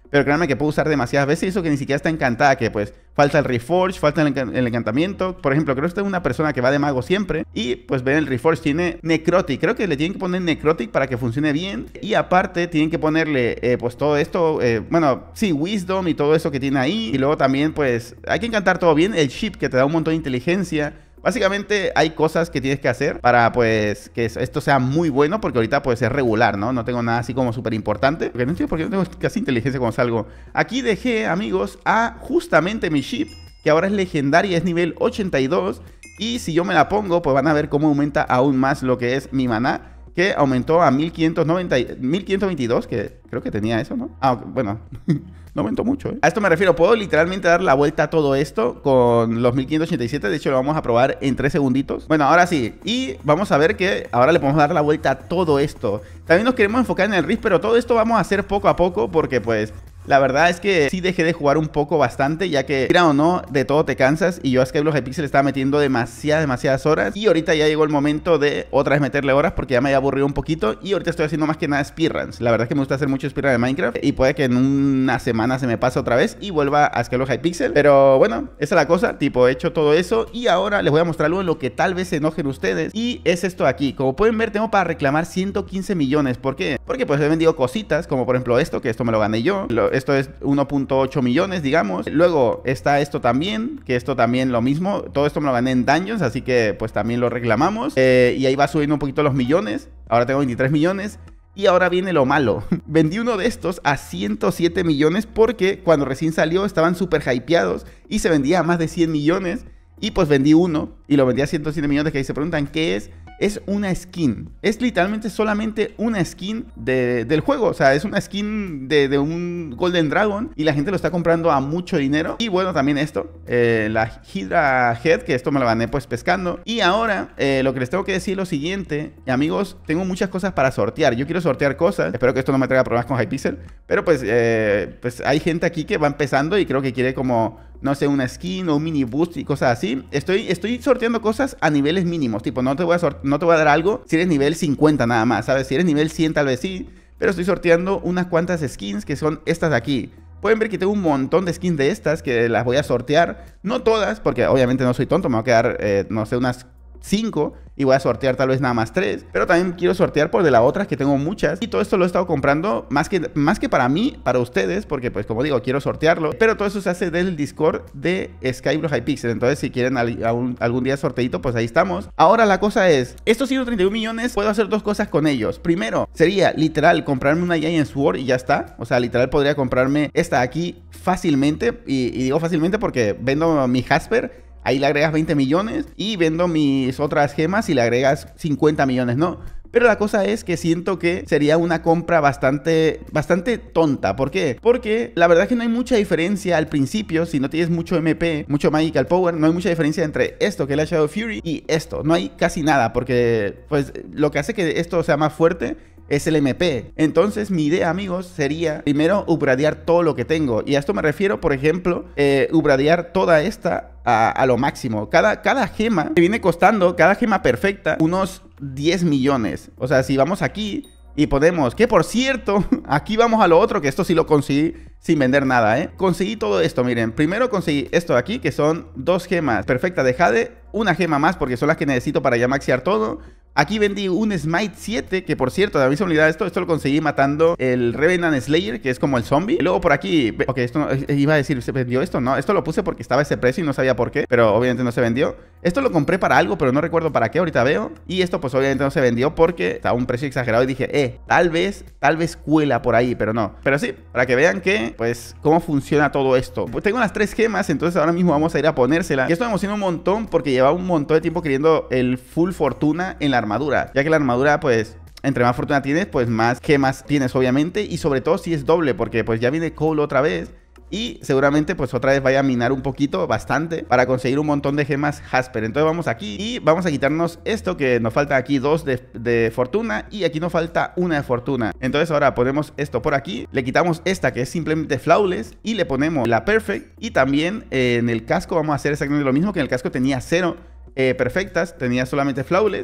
pero créanme que puedo usar demasiadas veces. Y eso que ni siquiera está encantada, que pues falta el Reforge, falta el, enc el encantamiento. Por ejemplo, creo que esta es una persona que va de mago siempre. Y pues ven, el Reforge tiene Necrotic. Creo que le tienen que poner Necrotic para que funcione bien. Y aparte tienen que ponerle eh, pues todo esto, eh, bueno, sí, Wisdom y todo eso que tiene ahí. Y luego también pues hay que encantar todo bien. El Ship que te da un montón de inteligencia. Básicamente hay cosas que tienes que hacer para pues que esto sea muy bueno, porque ahorita pues es regular, ¿no? No tengo nada así como súper importante, porque no entiendo por qué no tengo casi inteligencia cuando salgo. Aquí dejé, amigos, a justamente mi ship, que ahora es legendaria, es nivel ochenta y dos, y si yo me la pongo, pues van a ver cómo aumenta aún más lo que es mi maná, que aumentó a mil quinientos noventa, mil quinientos veintidós, que creo que tenía eso, ¿no? Ah, bueno, no aumentó mucho, ¿eh? A esto me refiero, puedo literalmente dar la vuelta a todo esto con los mil quinientos ochenta y siete, de hecho lo vamos a probar en tres segunditos. Bueno, ahora sí, y vamos a ver que ahora le podemos dar la vuelta a todo esto. También nos queremos enfocar en el Rift, pero todo esto vamos a hacer poco a poco, porque pues... la verdad es que sí dejé de jugar un poco bastante, ya que, mira o no, de todo te cansas. Y yo a Skyblock Hypixel estaba metiendo demasiadas, demasiadas horas. Y ahorita ya llegó el momento de otra vez meterle horas, porque ya me había aburrido un poquito. Y ahorita estoy haciendo más que nada speedruns. La verdad es que me gusta hacer mucho speedrun de Minecraft. Y puede que en una semana se me pase otra vez y vuelva a Skyblock Hypixel. Pero bueno, esa es la cosa. Tipo, he hecho todo eso. Y ahora les voy a mostrar algo en lo que tal vez se enojen ustedes. Y es esto de aquí. Como pueden ver, tengo para reclamar ciento quince millones. ¿Por qué? Porque pues he vendido cositas, como por ejemplo esto, que esto me lo gané yo. Lo, esto es uno punto ocho millones, digamos. Luego está esto también, que esto también lo mismo. Todo esto me lo gané en Dungeons, así que pues también lo reclamamos. Eh, y ahí va subiendo un poquito los millones. Ahora tengo veintitrés millones. Y ahora viene lo malo. Vendí uno de estos a ciento siete millones porque cuando recién salió estaban súper hypeados y se vendía a más de cien millones. Y pues vendí uno y lo vendí a ciento siete millones, que ahí se preguntan ¿qué es? Es una skin. Es literalmente solamente una skin de, del juego. O sea, es una skin de, de un Golden Dragon. Y la gente lo está comprando a mucho dinero. Y bueno, también esto. Eh, la Hydra Head, que esto me lo gané pues pescando. Y ahora, eh, lo que les tengo que decir es lo siguiente. Amigos, tengo muchas cosas para sortear. Yo quiero sortear cosas. Espero que esto no me traiga problemas con Hypixel. Pero pues, eh, pues hay gente aquí que va empezando y creo que quiere como... no sé, una skin o un mini boost y cosas así. Estoy, estoy sorteando cosas a niveles mínimos. Tipo, no te voy a no te voy a dar algo si eres nivel cincuenta nada más, ¿sabes? Si eres nivel cien tal vez sí. Pero estoy sorteando unas cuantas skins que son estas de aquí. Pueden ver que tengo un montón de skins de estas que las voy a sortear. No todas, porque obviamente no soy tonto. Me va a quedar, eh, no sé, unas cinco y voy a sortear tal vez nada más tres, pero también quiero sortear por de las otras que tengo muchas, y todo esto lo he estado comprando más que, más que para mí, para ustedes, porque pues como digo, quiero sortearlo, pero todo eso se hace del Discord de Skyblock Hypixel. Entonces si quieren al, algún, algún día sorteito, pues ahí estamos. Ahora la cosa es, estos ciento treinta y uno millones puedo hacer dos cosas con ellos. Primero, sería literal comprarme una Giant Sword y ya está. O sea, literal podría comprarme esta aquí fácilmente, y, y digo fácilmente porque vendo mi Jasper. Ahí le agregas veinte millones y vendo mis otras gemas y le agregas cincuenta millones, ¿no? Pero la cosa es que siento que sería una compra bastante, bastante tonta. ¿Por qué? Porque la verdad es que no hay mucha diferencia al principio. Si no tienes mucho M P, mucho Magical Power, no hay mucha diferencia entre esto, que es la Shadow Fury, y esto. No hay casi nada, porque pues lo que hace que esto sea más fuerte es el M P. Entonces mi idea, amigos, sería primero upgradear todo lo que tengo. Y a esto me refiero, por ejemplo, eh, upgradear toda esta a, a lo máximo. Cada, cada gema me viene costando, cada gema perfecta, unos diez millones. O sea, si vamos aquí y ponemos, que por cierto, aquí vamos a lo otro, que esto sí lo conseguí sin vender nada, ¿eh? Conseguí todo esto, miren. Primero conseguí esto de aquí, que son dos gemas perfectas de Jade. Una gema más, porque son las que necesito para ya maxear todo. Aquí vendí un Smite siete, que por cierto, de mí se me olvidaba esto. Esto lo conseguí matando el Revenant Slayer, que es como el zombie. Y luego por aquí, ok, esto no, iba a decir, ¿se vendió esto? No, esto lo puse porque estaba a ese precio y no sabía por qué, pero obviamente no se vendió. Esto lo compré para algo, pero no recuerdo para qué, ahorita veo. Y esto pues obviamente no se vendió porque estaba a un precio exagerado y dije, eh, tal vez, tal vez cuela por ahí, pero no. Pero sí, para que vean que, pues, cómo funciona todo esto. Pues tengo las tres gemas, entonces ahora mismo vamos a ir a ponérselas. Y esto me emociona un montón porque llevaba un montón de tiempo queriendo el full fortuna en la armadura, ya que la armadura pues entre más fortuna tienes pues más gemas tienes obviamente, y sobre todo si es doble, porque pues ya viene Cole otra vez y seguramente pues otra vez vaya a minar un poquito, bastante, para conseguir un montón de gemas Jasper. Entonces vamos aquí y vamos a quitarnos esto, que nos falta aquí dos de, de fortuna y aquí nos falta una de fortuna. Entonces ahora ponemos esto por aquí, le quitamos esta que es simplemente flawless y le ponemos la perfect, y también eh, en el casco vamos a hacer exactamente lo mismo, que en el casco tenía cero Eh, perfectas, tenía solamente flawless.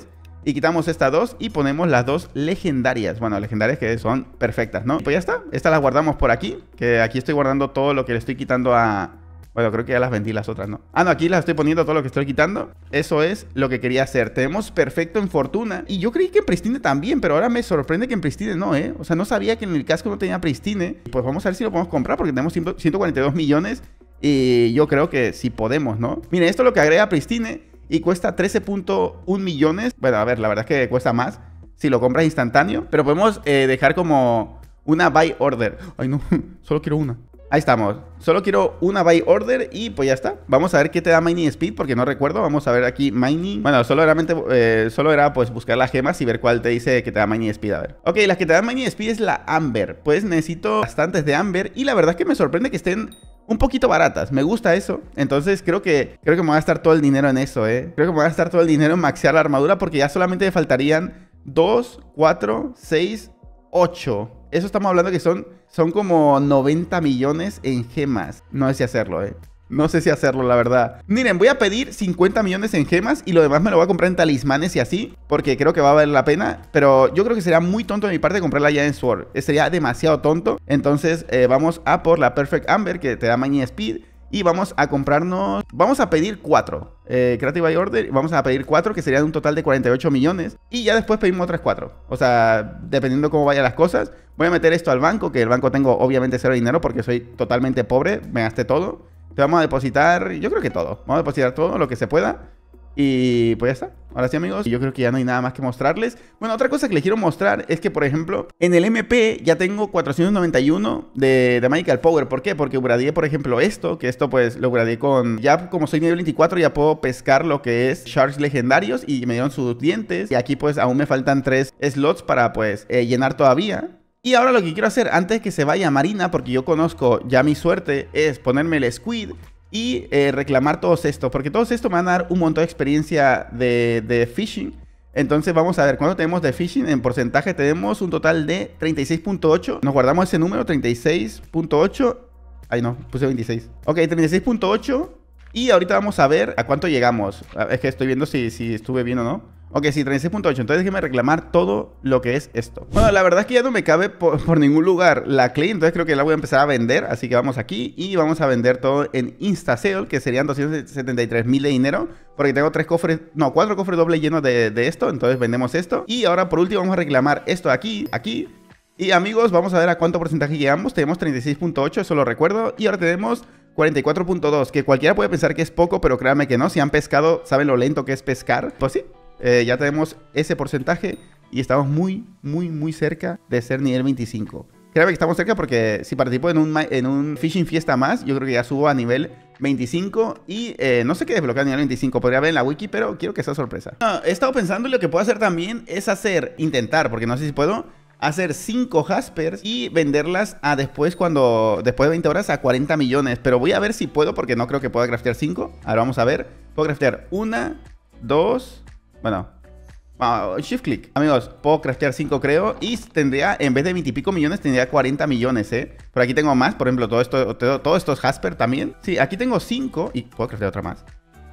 Y quitamos estas dos y ponemos las dos legendarias. Bueno, legendarias que son perfectas, ¿no? Pues ya está. Estas las guardamos por aquí. Que aquí estoy guardando todo lo que le estoy quitando a... Bueno, creo que ya las vendí las otras, ¿no? Ah, no, aquí las estoy poniendo todo lo que estoy quitando. Eso es lo que quería hacer. Tenemos perfecto en Fortuna. Y yo creí que en Pristine también, pero ahora me sorprende que en Pristine no, ¿eh? O sea, no sabía que en el casco no tenía Pristine. Pues vamos a ver si lo podemos comprar porque tenemos ciento cuarenta y dos millones. Y yo creo que sí podemos, ¿no? Miren, esto es lo que agrega Pristine y cuesta trece punto uno millones. Bueno, a ver, la verdad es que cuesta más si lo compras instantáneo. Pero podemos eh, dejar como una buy order. Ay, no, solo quiero una. Ahí estamos. Solo quiero una buy order y pues ya está. Vamos a ver qué te da mining speed porque no recuerdo. Vamos a ver aquí mining. Bueno, solo, realmente, eh, solo era pues buscar las gemas y ver cuál te dice que te da mining speed. A ver. Ok, las que te dan mining speed es la Amber. Pues necesito bastantes de Amber y la verdad es que me sorprende que estén un poquito baratas. Me gusta eso. Entonces creo que creo que me va a gastar todo el dinero en eso, eh. Creo que me va a gastar todo el dinero en maxear la armadura porque ya solamente me faltarían dos, cuatro, seis, ocho. Eso estamos hablando que son, son como noventa millones en gemas. No sé si hacerlo, eh. No sé si hacerlo, la verdad. Miren, voy a pedir cincuenta millones en gemas y lo demás me lo voy a comprar en talismanes y así, porque creo que va a valer la pena. Pero yo creo que sería muy tonto de mi parte comprarla ya en Sword. Sería demasiado tonto. Entonces eh, vamos a por la Perfect Amber, que te da mining speed. Y vamos a comprarnos... Vamos a pedir cuatro. Eh, Creative by Order. Vamos a pedir cuatro, que serían un total de cuarenta y ocho millones. Y ya después pedimos otras cuatro. O sea, dependiendo cómo vayan las cosas. Voy a meter esto al banco, que el banco tengo obviamente cero dinero porque soy totalmente pobre. Me gasté todo. Te vamos a depositar, yo creo que todo. Vamos a depositar todo lo que se pueda. Y pues ya está. Ahora sí, amigos, yo creo que ya no hay nada más que mostrarles. Bueno, otra cosa que les quiero mostrar es que, por ejemplo, en el M P ya tengo cuatrocientos noventa y uno de, de Magical Power. ¿Por qué? Porque upgradeé, por ejemplo, esto. Que esto pues lo upgradeé con... Ya como soy nivel veinticuatro ya puedo pescar lo que es Sharks legendarios. Y me dieron sus dientes. Y aquí pues aún me faltan tres slots para pues eh, llenar todavía. Y ahora lo que quiero hacer antes de que se vaya Marina, porque yo conozco ya mi suerte, es ponerme el Squid y eh, reclamar todos estos. Porque todos estos me van a dar un montón de experiencia de, de fishing. Entonces vamos a ver cuánto tenemos de fishing. En porcentaje tenemos un total de treinta y seis punto ocho. Nos guardamos ese número, treinta y seis punto ocho. Ay no, puse veintiséis. Ok, treinta y seis punto ocho. Y ahorita vamos a ver a cuánto llegamos. Es que estoy viendo si, si estuve bien o no. Ok, sí, treinta y seis punto ocho. Entonces déjeme reclamar todo lo que es esto. Bueno, la verdad es que ya no me cabe por, por ningún lugar la Clay. Entonces creo que la voy a empezar a vender. Así que vamos aquí y vamos a vender todo en InstaSale, que serían doscientos setenta y tres mil de dinero. Porque tengo tres cofres, no, cuatro cofres dobles llenos de, de esto. Entonces vendemos esto. Y ahora por último vamos a reclamar esto aquí, aquí. Y amigos, vamos a ver a cuánto porcentaje llegamos. Tenemos treinta y seis punto ocho, eso lo recuerdo. Y ahora tenemos cuarenta y cuatro punto dos, que cualquiera puede pensar que es poco, pero créanme que no. Si han pescado, saben lo lento que es pescar. Pues sí. Eh, ya tenemos ese porcentaje y estamos muy, muy, muy cerca de ser nivel veinticinco. Créanme que estamos cerca porque si participo en un, en un Fishing Fiesta más, yo creo que ya subo a nivel veinticinco y eh, no sé qué desbloquear a nivel veinticinco. Podría ver en la wiki, pero quiero que sea sorpresa. No, he estado pensando y lo que puedo hacer también es hacer, intentar, porque no sé si puedo, hacer cinco Jaspers y venderlas a después cuando, después de veinte horas a cuarenta millones. Pero voy a ver si puedo porque no creo que pueda craftear cinco. Ahora vamos a ver. Puedo craftear una, dos... Bueno, uh, shift click. Amigos, puedo craftear cinco creo. Y tendría, en vez de veinte y pico millones, tendría cuarenta millones, eh. Por aquí tengo más, por ejemplo, todo esto, todo, todo esto es Jasper también. Sí, aquí tengo cinco y puedo craftear otra más.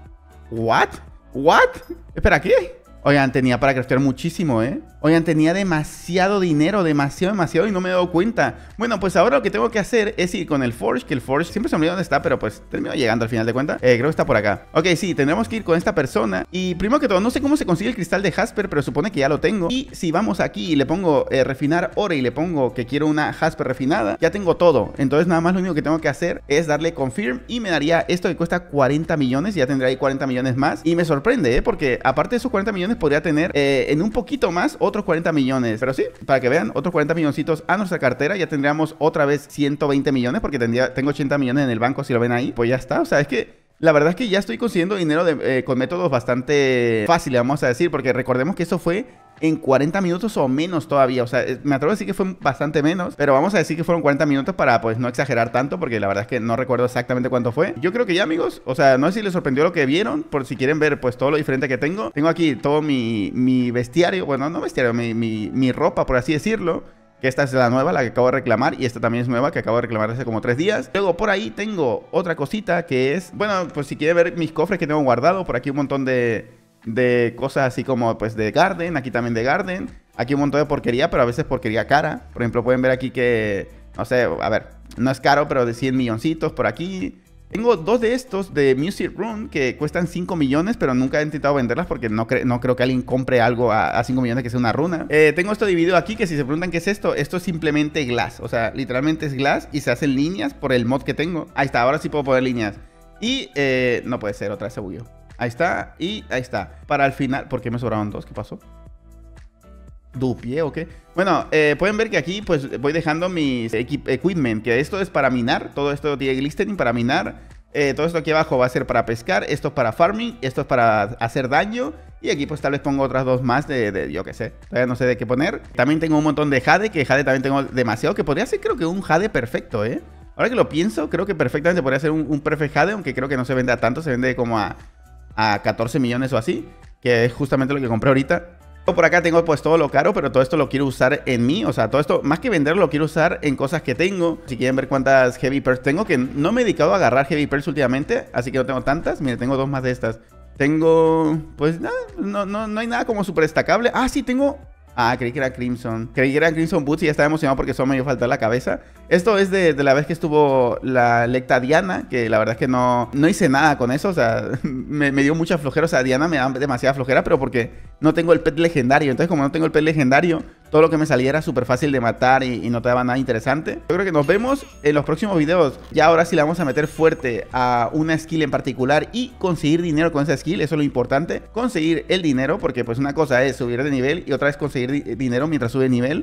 ¿What? ¿What? Espera, ¿qué? Oigan, tenía para craftear muchísimo, ¿eh? Oigan, tenía demasiado dinero, demasiado, demasiado y no me he dado cuenta. Bueno, pues ahora lo que tengo que hacer es ir con el Forge, que el Forge siempre se me olvida dónde está, pero pues termino llegando al final de cuentas. Eh, creo que está por acá. Ok, sí, tendremos que ir con esta persona. Y primero que todo, no sé cómo se consigue el cristal de Jasper, pero supone que ya lo tengo. Y si vamos aquí y le pongo eh, refinar oro y le pongo que quiero una Jasper refinada, ya tengo todo. Entonces nada más lo único que tengo que hacer es darle confirm y me daría esto que cuesta cuarenta millones. Ya tendré ahí cuarenta millones más. Y me sorprende, ¿eh? Porque aparte de esos cuarenta millones podría tener eh, en un poquito más otros cuarenta millones. Pero sí, para que vean, otros cuarenta milloncitos a nuestra cartera. Ya tendríamos otra vez ciento veinte millones porque tendría, tengo ochenta millones en el banco, si lo ven ahí. Pues ya está, o sea, es que la verdad es que ya estoy consiguiendo dinero de, eh, con métodos bastante fáciles, vamos a decir. Porque recordemos que eso fue en cuarenta minutos o menos todavía. O sea, me atrevo a decir que fue bastante menos, pero vamos a decir que fueron cuarenta minutos para pues no exagerar tanto, porque la verdad es que no recuerdo exactamente cuánto fue. Yo creo que ya, amigos, o sea, no sé si les sorprendió lo que vieron, por si quieren ver pues todo lo diferente que tengo. Tengo aquí todo mi, mi bestiario, bueno, no bestiario, mi, mi, mi ropa, por así decirlo. Que esta es la nueva, la que acabo de reclamar. Y esta también es nueva, que acabo de reclamar hace como tres días. Luego por ahí tengo otra cosita que es... Bueno, pues si quieren ver mis cofres que tengo guardado. Por aquí un montón de... de cosas así como pues de Garden, aquí también de Garden. Aquí un montón de porquería, pero a veces porquería cara. Por ejemplo, pueden ver aquí que, no sé, a ver, no es caro, pero de cien milloncitos por aquí. Tengo dos de estos de Music Room que cuestan cinco millones, pero nunca he intentado venderlas porque no, cre no creo que alguien compre algo a, a cinco millones que sea una runa. Eh, tengo esto dividido aquí que si se preguntan qué es esto, esto es simplemente glass. O sea, literalmente es glass y se hacen líneas por el mod que tengo. Ahí está, ahora sí puedo poner líneas. Y eh, no puede ser, otra vez se bugueó. Ahí está y ahí está. Para el final, ¿por qué me sobraron dos? ¿Qué pasó? ¿Dupié o qué? Bueno, eh, pueden ver que aquí pues voy dejando mis equipment, que esto es para minar. Todo esto tiene glistering para minar. eh, Todo esto aquí abajo va a ser para pescar. Esto es para farming, esto es para hacer daño. Y aquí pues tal vez pongo otras dos más de, de yo qué sé, todavía no sé de qué poner. También tengo un montón de jade, que jade también tengo demasiado. Que podría ser creo que un jade perfecto, eh ahora que lo pienso, creo que perfectamente podría ser un, un perfect jade. Aunque creo que no se vende a tanto, se vende como a, a catorce millones o así, que es justamente lo que compré ahorita. Por acá tengo pues todo lo caro, pero todo esto lo quiero usar en mí. O sea, todo esto, más que venderlo, lo quiero usar en cosas que tengo. Si quieren ver cuántas Heavy Pearls tengo, que no me he dedicado a agarrar Heavy Pearls últimamente, así que no tengo tantas. Mire, tengo dos más de estas. Tengo, pues nada, no, no, no hay nada como súper destacable. Ah, sí, tengo... Ah, creí que era Crimson. Creí que era Crimson Boots y ya estaba emocionado porque solo me iba a faltar la cabeza. Esto es de, de la vez que estuvo la Lecta Diana, que la verdad es que no, no hice nada con eso. O sea, me, me dio mucha flojera. O sea, Diana me da demasiada flojera, pero porque no tengo el pet legendario. Entonces, como no tengo el pet legendario, todo lo que me saliera era súper fácil de matar y, y no te daba nada interesante. Yo creo que nos vemos en los próximos videos. Ya ahora sí la vamos a meter fuerte a una skill en particular y conseguir dinero con esa skill. Eso es lo importante. Conseguir el dinero, porque pues una cosa es subir de nivel y otra es conseguir di dinero mientras sube de nivel.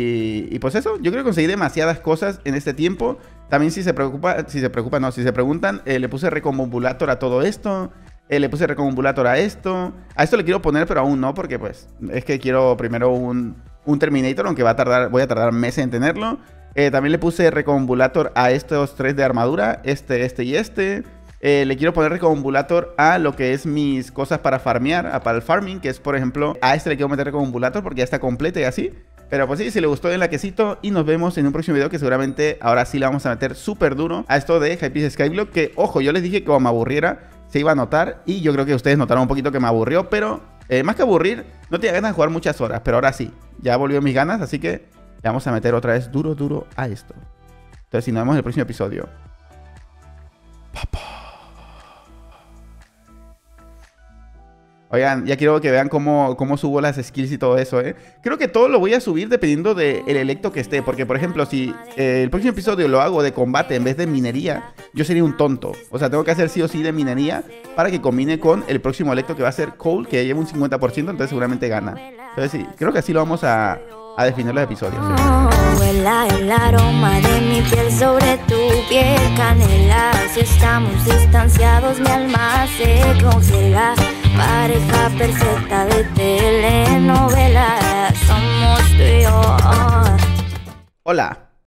Y, y pues eso, yo creo que conseguí demasiadas cosas en este tiempo. También si se preocupa, si se preocupa, no, si se preguntan, eh, le puse recombobulator a todo esto. Eh, le puse recombobulator a esto. A esto le quiero poner, pero aún no, porque pues es que quiero primero un, un Terminator, aunque va a tardar, voy a tardar meses en tenerlo. Eh, también le puse recombobulator a estos tres de armadura, este, este y este. Eh, le quiero poner recombobulator a lo que es mis cosas para farmear, a, para el farming, que es por ejemplo, a este le quiero meter recombobulator porque ya está completo y así. Pero pues sí, si le gustó el laquecito y nos vemos en un próximo video que seguramente ahora sí le vamos a meter súper duro a esto de Hypixel Skyblock, que ojo, yo les dije que como me aburriera se iba a notar y yo creo que ustedes notaron un poquito que me aburrió, pero eh, más que aburrir, no tenía ganas de jugar muchas horas, pero ahora sí, ya volvió mis ganas, así que le vamos a meter otra vez duro, duro a esto. Entonces, si nos vemos en el próximo episodio. Papá. Oigan, ya quiero que vean cómo, cómo subo las skills y todo eso, ¿eh? Creo que todo lo voy a subir dependiendo del electo que esté. Porque, por ejemplo, si eh, el próximo episodio lo hago de combate en vez de minería, yo sería un tonto. O sea, tengo que hacer sí o sí de minería para que combine con el próximo electo que va a ser Cole, que lleva un cincuenta por ciento, entonces seguramente gana. Entonces sí, creo que así lo vamos a, a definir los episodios. ¿Sí?
Oh, huela el aroma de mi piel sobre tu piel, canela. Si estamos distanciados, mi alma se congela. Pareja perfecta de telenovela, somos tú y yo.
Hola.